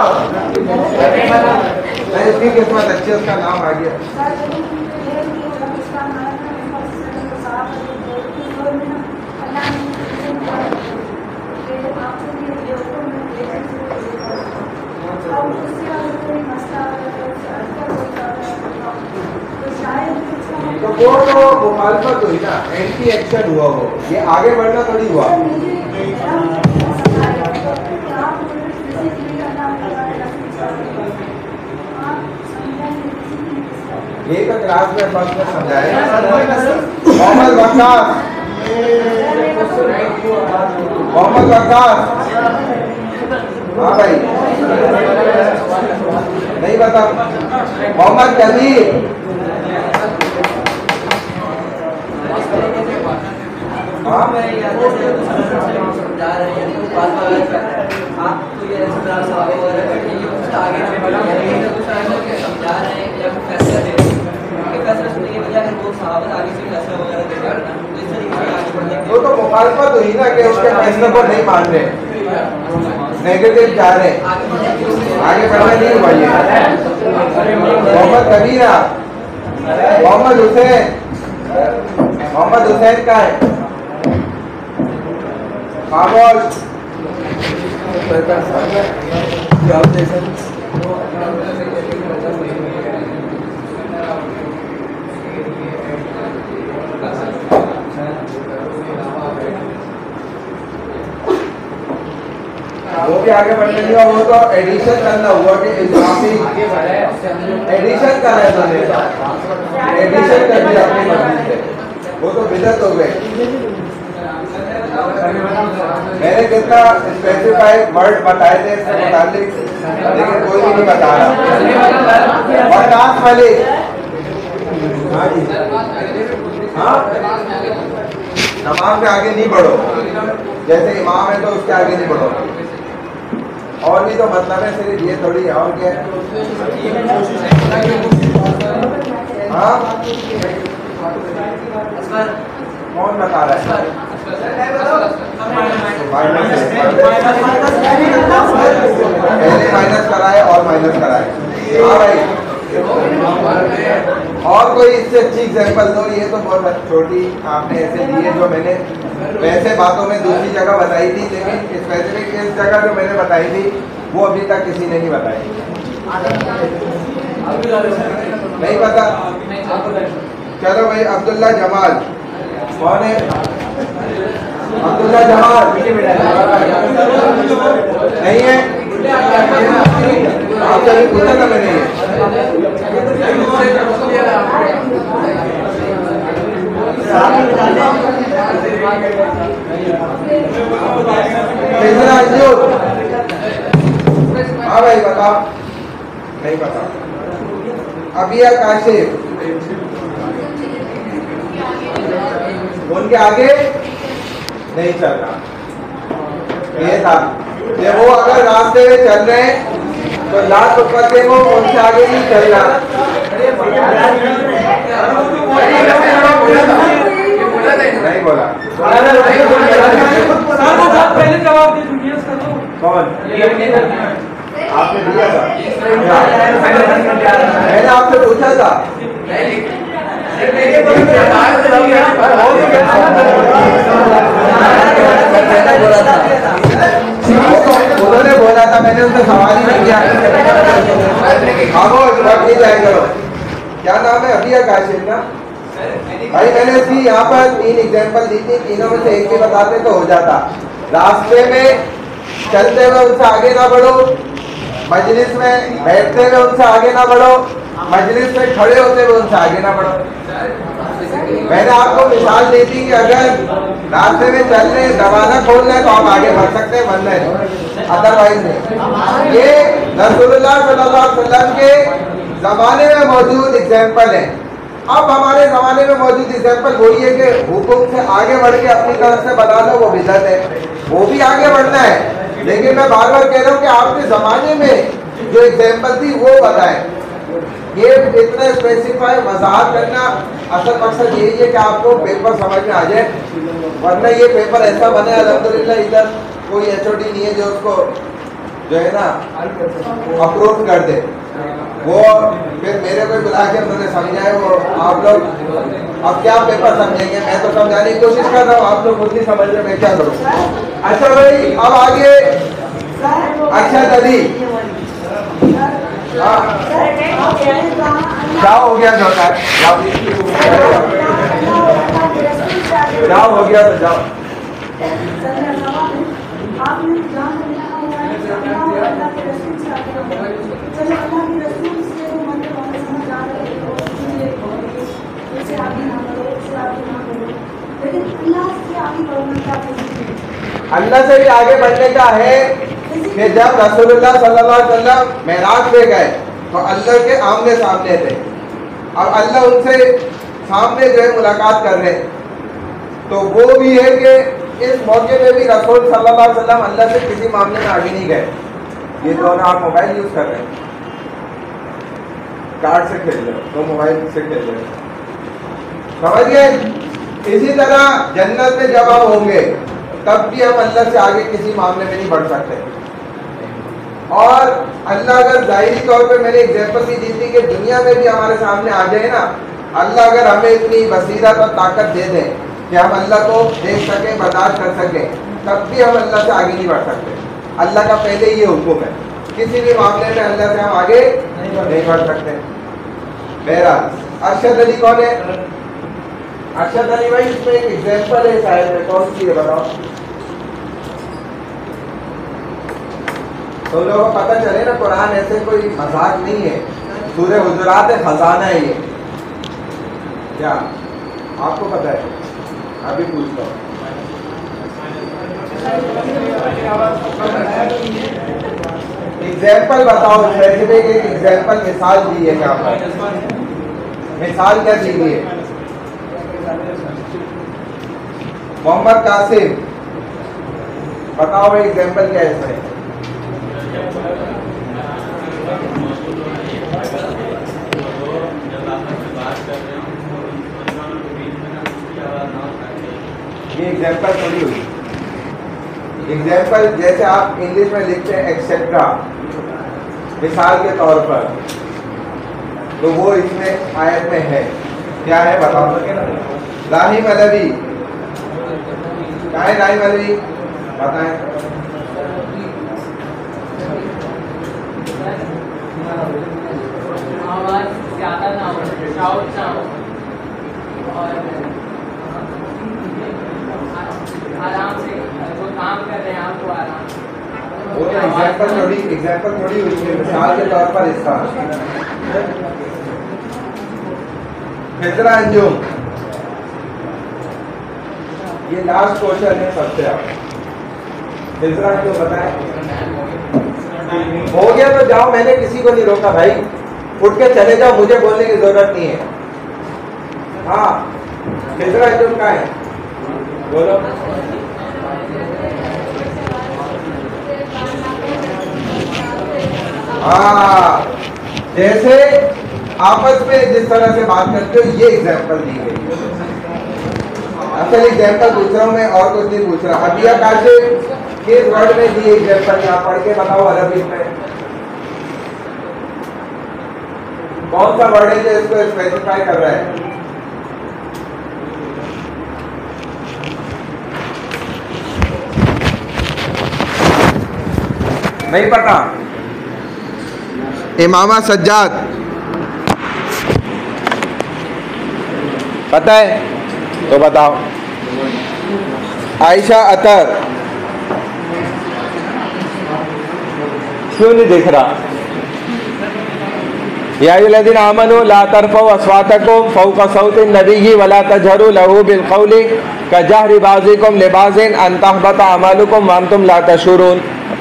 नहीं, उसकी किस्मत अच्छी, उसका नाम आ गया। तो वो तो मुखालफत हुई ना, एंटी एक्शन हुआ, वो ये आगे बढ़ना थोड़ी हुआ। ये तो क्लास में फर्स्ट में समझाया। मोहम्मद वक्कास, मोहम्मद वक्कास, हाँ भाई, नहीं बता। मोहम्मद कबीर, हाँ वो तो मुखालफत हुई ना कि उसके फैसले को नहीं मान रहे, नेगेटिव जा रहे, आगे बढ़ना नहीं हुआ। ये मोहम्मद कबीरा, मोहम्मद हुसैन, मोहम्मद हुसैन का है खामोश। वो भी आगे बढ़ने नहीं हुआ, वो तो एडिशन करना हुआ कि इजाफी एडिशन कर रहे थे, एडिशन कर दिया अपनी मर्जी से, वो तो बिदअत हो गए। मैंने कितना स्पेसिफाइड वर्ड बताए थे इसके मुताबिक, लेकिन कोई भी नहीं बता रहा। वकास मलिक, हाँ, नमाज में आगे नहीं बढ़ो, जैसे इमाम है तो उसके आगे नहीं बढ़ो। और भी तो मतलब है, सिर्फ ये थोड़ी है, और क्या है? हाँ, कौन बता रहा है? पहले माइनस कराए और माइनस कराए। हाँ भाई, और कोई इससे अच्छी एग्जाम्पल दो। ये तो बहुत छोटी आपने ऐसे दी है, जो मैंने वैसे बातों में दूसरी जगह बताई थी, लेकिन स्पेसिफिक इस जगह जो मैंने बताई थी वो अभी तक किसी ने नहीं बताई। नहीं पता? चलो भाई, अब्दुल्ला जमाल कौन है? अब्दुल्ला जमाल नहीं है? आपसे अभी पूछा था मैंने। हाँ भाई बताओ। नहीं पता। अबिया काशिफ, उनके आगे नहीं चलना। ये था कि वो अगर रास्ते में चल रहे हैं तो लाल दुपट्टे को उनसे आगे नहीं चलना। नहीं बोला। पहले जवाब दे दीजिए उसका। तो कौन? आपने दिया था? मैंने आपसे पूछा था। बोला था था, मैंने उनसे सवाल ही नहीं किया। खामोश वक्त नहीं जाए करो। क्या नाम है? अभी काशिफ ना भाई। मैंने इसकी यहाँ पर तीन एग्जाम्पल दी थी, तीनों में से एक भी बताते तो हो जाता। रास्ते में चलते हुए उनसे आगे ना बढ़ो, मजलिस में बैठते हुए उनसे आगे ना बढ़ो, मजलिस में खड़े होते हुए उनसे आगे ना बढ़ो। मैंने आपको मिसाल दी थी कि अगर रास्ते में चल रहे दरवाजा खोल रहे तो आप आगे बढ़ सकते हैं, वरना नहीं, अदरवाइज नहीं। ये रसूलुल्लाह सल्लल्लाहु अलैहि वसल्लम के जमाने में मौजूद एग्जाम्पल है। अब हमारे जमाने में मौजूद एग्जाम्पल वही है कि हुक्म से आगे बढ़ के अपनी तरफ से बता दो, वो बिदअत है। वो भी आगे बढ़ना है, लेकिन मैं बार बार कह रहा हूँ कि आपके जमाने में जो एग्जाम्पल थी वो बताएं। ये इतना स्पेसिफाई वजाहत करना असल मकसद यही है कि आपको पेपर समझ में आ जाए, वरना ये पेपर ऐसा बने अल्हम्दुलिल्लाह इधर कोई एच ओ डी नहीं है जो उसको जो है ना अप्रूव कर दे। वो फिर मेरे को बुला के उन्होंने समझाए, वो आप लोग अब क्या पेपर समझेंगे, मैं तो समझाने की कोशिश कर रहा हूँ, आप लोग खुद नहीं समझ रहे, मैं क्या करूँ। अच्छा भाई, अब आगे अरशद अली। हाँ क्या हो गया? जो है जाओ, हो गया तो जाओ। अल्लाह से भी आगे बढ़ने का है कि जब रसूलुल्लाह सल्लल्लाहु अलैहि वसल्लम मेराज पे गए तो अल्लाह के आमने सामने थे। अब अल्लाह उनसे सामने जो है मुलाकात कर रहे हैं, तो वो भी है कि इस मौके पे भी रसूल सल्लल्लाहु अलैहि वसल्लम अल्लाह से किसी मामले में आगे नहीं गए। ये दोनों आप मोबाइल यूज कर रहे हैं, कार्ड से खेल रहे हो तो मोबाइल से खेल रहे हो, समझ गए। इसी तरह जन्नत में जब हम होंगे तब भी हम अल्लाह से आगे किसी मामले में नहीं बढ़ सकते। और अल्लाह अगर जाहिरी तौर पे मैंने एग्जाम्पल भी दी थी कि दुनिया में भी हमारे सामने आ जाए ना, अल्लाह अगर हमें इतनी बसीरत और ताकत दे दे कि हम अल्लाह को देख सकें, बर्दाश्त कर सकें, तब भी हम अल्लाह से आगे नहीं बढ़ सकते। अल्लाह का पहले ही ये हुक्म है, किसी भी मामले में अल्लाह से हम आगे नहीं बढ़ सकते। बहरहाल अरशद अली कौन है? अरशद अली भाई इसमें एक एग्जाम्पल है शायद में, कौन सी है बताओ, तो लोगों को पता चले ना कुरान ऐसे कोई मजाक नहीं है, सूरह हुजुरात है, खजाना है ये। क्या आपको पता है? अभी पूछता हूँ। एग्जाम्पल बताओ, स्पेसिफिक एक एग्जाम्पल मिसाल दी है, यहाँ पर मिसाल क्या दी है? मोहम्मद कासिम बताओ भाई एग्जाम्पल क्या है इसमें? ये एग्जाम्पल थोड़ी हुई। एग्जाम्पल जैसे आप इंग्लिश में लिखते हैं एक्सेट्रा, मिसाल के तौर पर, तो वो इसमें आयत में है। क्या है बताओ? राहिम अलवी, क्या है राहिम अलवी? बताएं। आवाज ज्यादा ना हो, शाउट ना हो, और आराम से जो काम कर रहे हैं आपको आराम से। वो एग्जाम्पल थोड़ी एग्जाम्पल थोड़ी हुई है, मिसाल के तौर पर इसका। फिजरा अंजुम, ये लास्ट क्वेश्चन है सबसे। आप फिजरा अंजुम बताएं। हो गया तो जाओ, मैंने किसी को नहीं रोका भाई, उठ के चले जाओ, मुझे बोलने की जरूरत नहीं है। हाँ फिजरा अंजुम का है, बोलो। हाँ जैसे आपस में जिस तरह से बात करते हो, ये एग्जाम्पल दी गई। असल एग्जाम्पल पूछ रहा हूँ मैं, और कुछ नहीं पूछ रहा। अभी काशिफ किस वर्ड में दी एग्जाम्पल, यहाँ पढ़ के बताओ अरबी में कौन सा वर्ड है जो इसको स्पेसिफाई कर रहा है? नहीं पता? इमामा सज्जाद पता है तो बताओ। आयशा अतर क्यों नहीं दिख रहा? या अय्युहल्लज़ीना आमनू ला तरफ़ऊ अस्वातकुम फ़ौक़ सौति नबिय्यि वला तजहरू लहू बिल क़ौलि कजहरि बाज़िकुम लिबाज़िन अन तहबत अमालुकुम व अंतुम ला तशऊरून।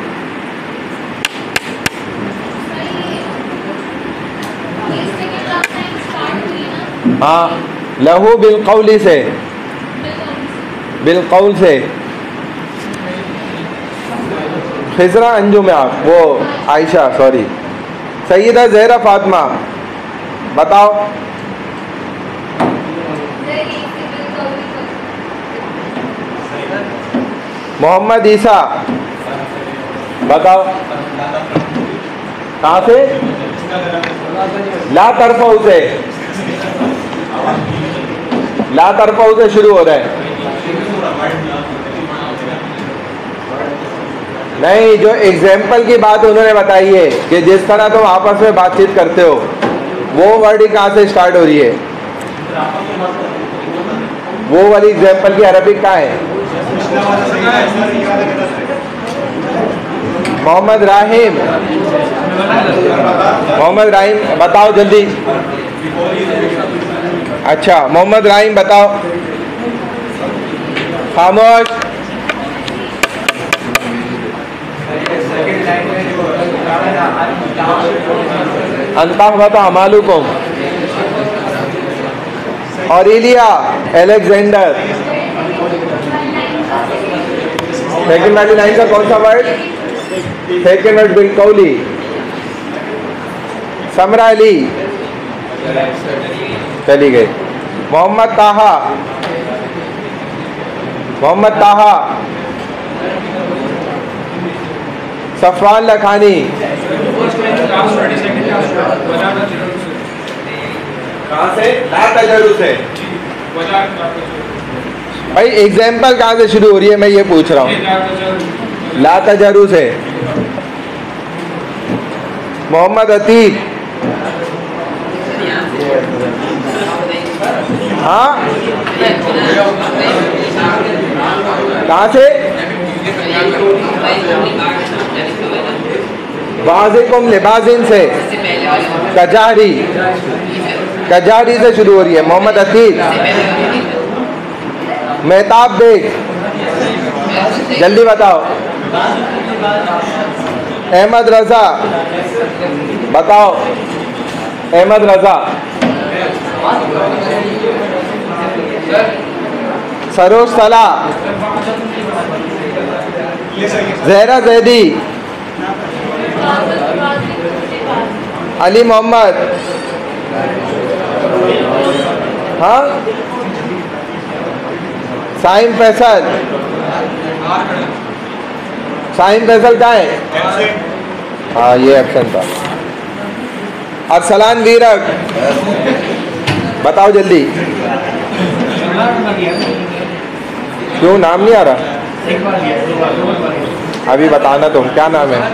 हाँ, लहू बिल क़ौली से, बिल क़ौल से। खिज़रा अंजुम आप, वो आयशा सॉरी सैयदा ज़हरा फातिमा बताओ। मोहम्मद ईसा बताओ कहाँ से? ला तरफ़ऊ से, ला तरफ़ऊ से शुरू हो रहा है। नहीं, जो एग्जाम्पल की बात उन्होंने बताई है कि जिस तरह तुम आपस में बातचीत करते हो, वो वर्ड ही कहाँ से स्टार्ट हो रही है? वो वाली एग्जाम्पल की अरबिक कहाँ है? मोहम्मद राहिम, मोहम्मद राहिम बताओ जल्दी। अच्छा, मोहम्मद राहिम बताओ। खामोश। अंतहबत अमालुकुम। और इलिया एलेक्जेंडर। सेकंड वाली लाइन का कौन सा वर्ड? सेकंड वर्ड बिल कौली। समरा अली चली गई। मोहम्मद ताहा, मोहम्मद ताहा। सफवान लखानी। कहाँ से? ला तजरू से। भाई एग्जाम्पल कहाँ से शुरू हो रही है, मैं ये पूछ रहा हूँ। ला तजरू से। मोहम्मद अतीक। हाँ, कहाँ से? बाज़िकुम लिबाज़िन से। कजारी, कजारी से शुरू हो रही है। मोहम्मद अतीक। मेहताब बेग जल्दी बताओ। अहमद रजा बताओ। अहमद रजा। सरोज सला। जहरा जैदी। अली मोहम्मद। हाँ, साइम फैसल। साइम फैसल कहाँ है? हाँ, ये एब्सेंट था। अरसलान वीरक बताओ जल्दी। क्यों नाम नहीं आ रहा? अभी बताना तुम, क्या नाम है?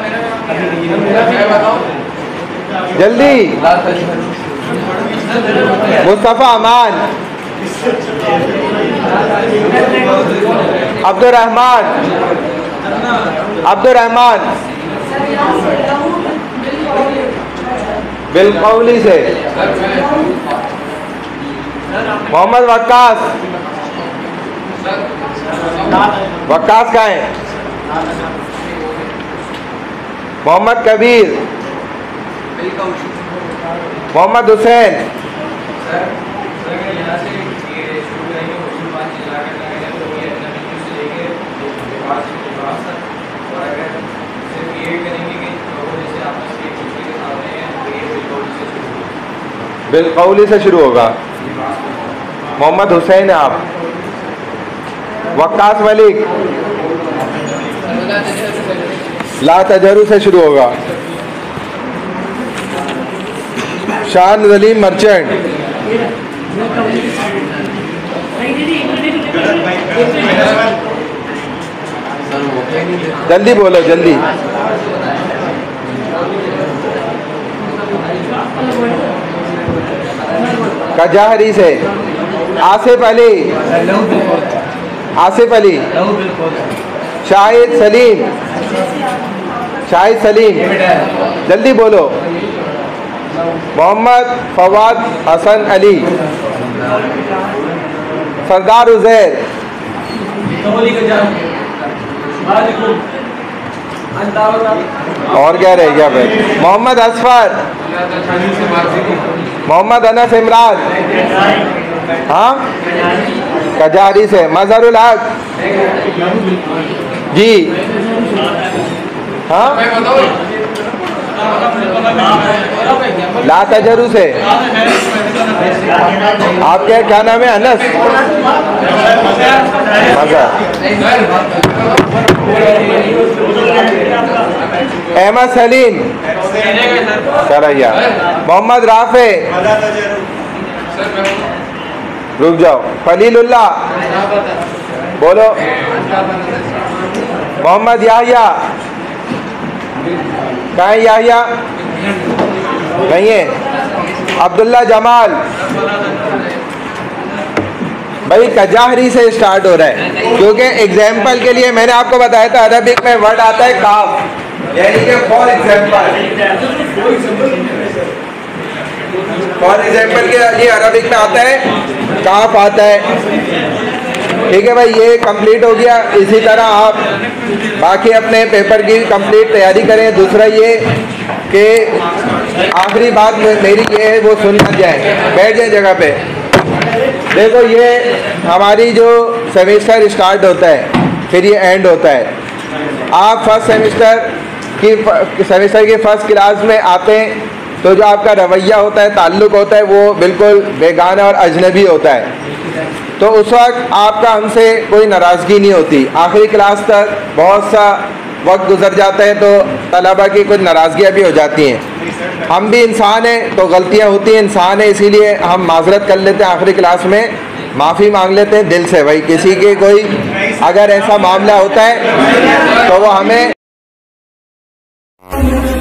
जल्दी। मुस्तफ़ा अमान। अब्दुर्रहमान। अब्दुर्रहमान बिलकौली से। मोहम्मद वक्कास। वक्कास कहाँ है? मोहम्मद कबीर। मोहम्मद हुसैन। बिलकौली से शुरू होगा। मोहम्मद हुसैन है आप। वक्कास मलिक। ला तजरू से शुरू होगा। शान जलीम मर्चेंट। जल्दी बोलो जल्दी। कजहरी से आसिफ अली, आसिफ अली, शाहिद सलीम, शाहिद सलीम, जल्दी बोलो। मोहम्मद फवाद हसन अली, सरदार उजैर, और क्या रह गया भाई? मोहम्मद असफर, मोहम्मद अनस इमरान, हाँ कजारी से। मजहरुल हक जी, हाँ ला तजरू से। आपके क्या नाम है? अनस अहमद सलीम सरैया। मोहम्मद राफे, रुक जाओ। फलीलुल्लाह बोलो। मोहम्मद याहिया, कहाँ है याहिया? नहीं है। अब्दुल्ला जमाल, भाई कजाहरी से स्टार्ट हो रहा है, क्योंकि एग्जाम्पल के लिए मैंने आपको बताया था अरबिक में वर्ड आता है काफ, यानी कि फॉर एग्जाम्पल, फॉर एग्जाम्पल के लिए अरबिक में आता है काफ आता है। ठीक है भाई, ये कंप्लीट हो गया। इसी तरह आप बाकी अपने पेपर की कंप्लीट तैयारी करें। दूसरा ये कि आखिरी बात मेरी ये है, वो सुनना जाए, बैठ जाए जगह पे। देखो, ये हमारी जो सेमेस्टर स्टार्ट होता है फिर ये एंड होता है। आप फर्स्ट सेमेस्टर की सेमेस्टर की फर्स्ट क्लास में आते हैं तो जो आपका रवैया होता है, ताल्लुक़ होता है, वो बिल्कुल बेगाना और अजनबी होता है। तो उस वक्त आपका हमसे कोई नाराज़गी नहीं होती। आखिरी क्लास तक बहुत सा वक्त गुजर जाता है तो तलबा की कुछ नाराज़गियाँ भी हो जाती हैं। हम भी इंसान हैं तो गलतियाँ होती हैं, इंसान है, इसीलिए हम माजरत कर लेते हैं। आखिरी क्लास में माफ़ी मांग लेते हैं दिल से। भाई किसी के कोई अगर ऐसा मामला होता है तो वो हमें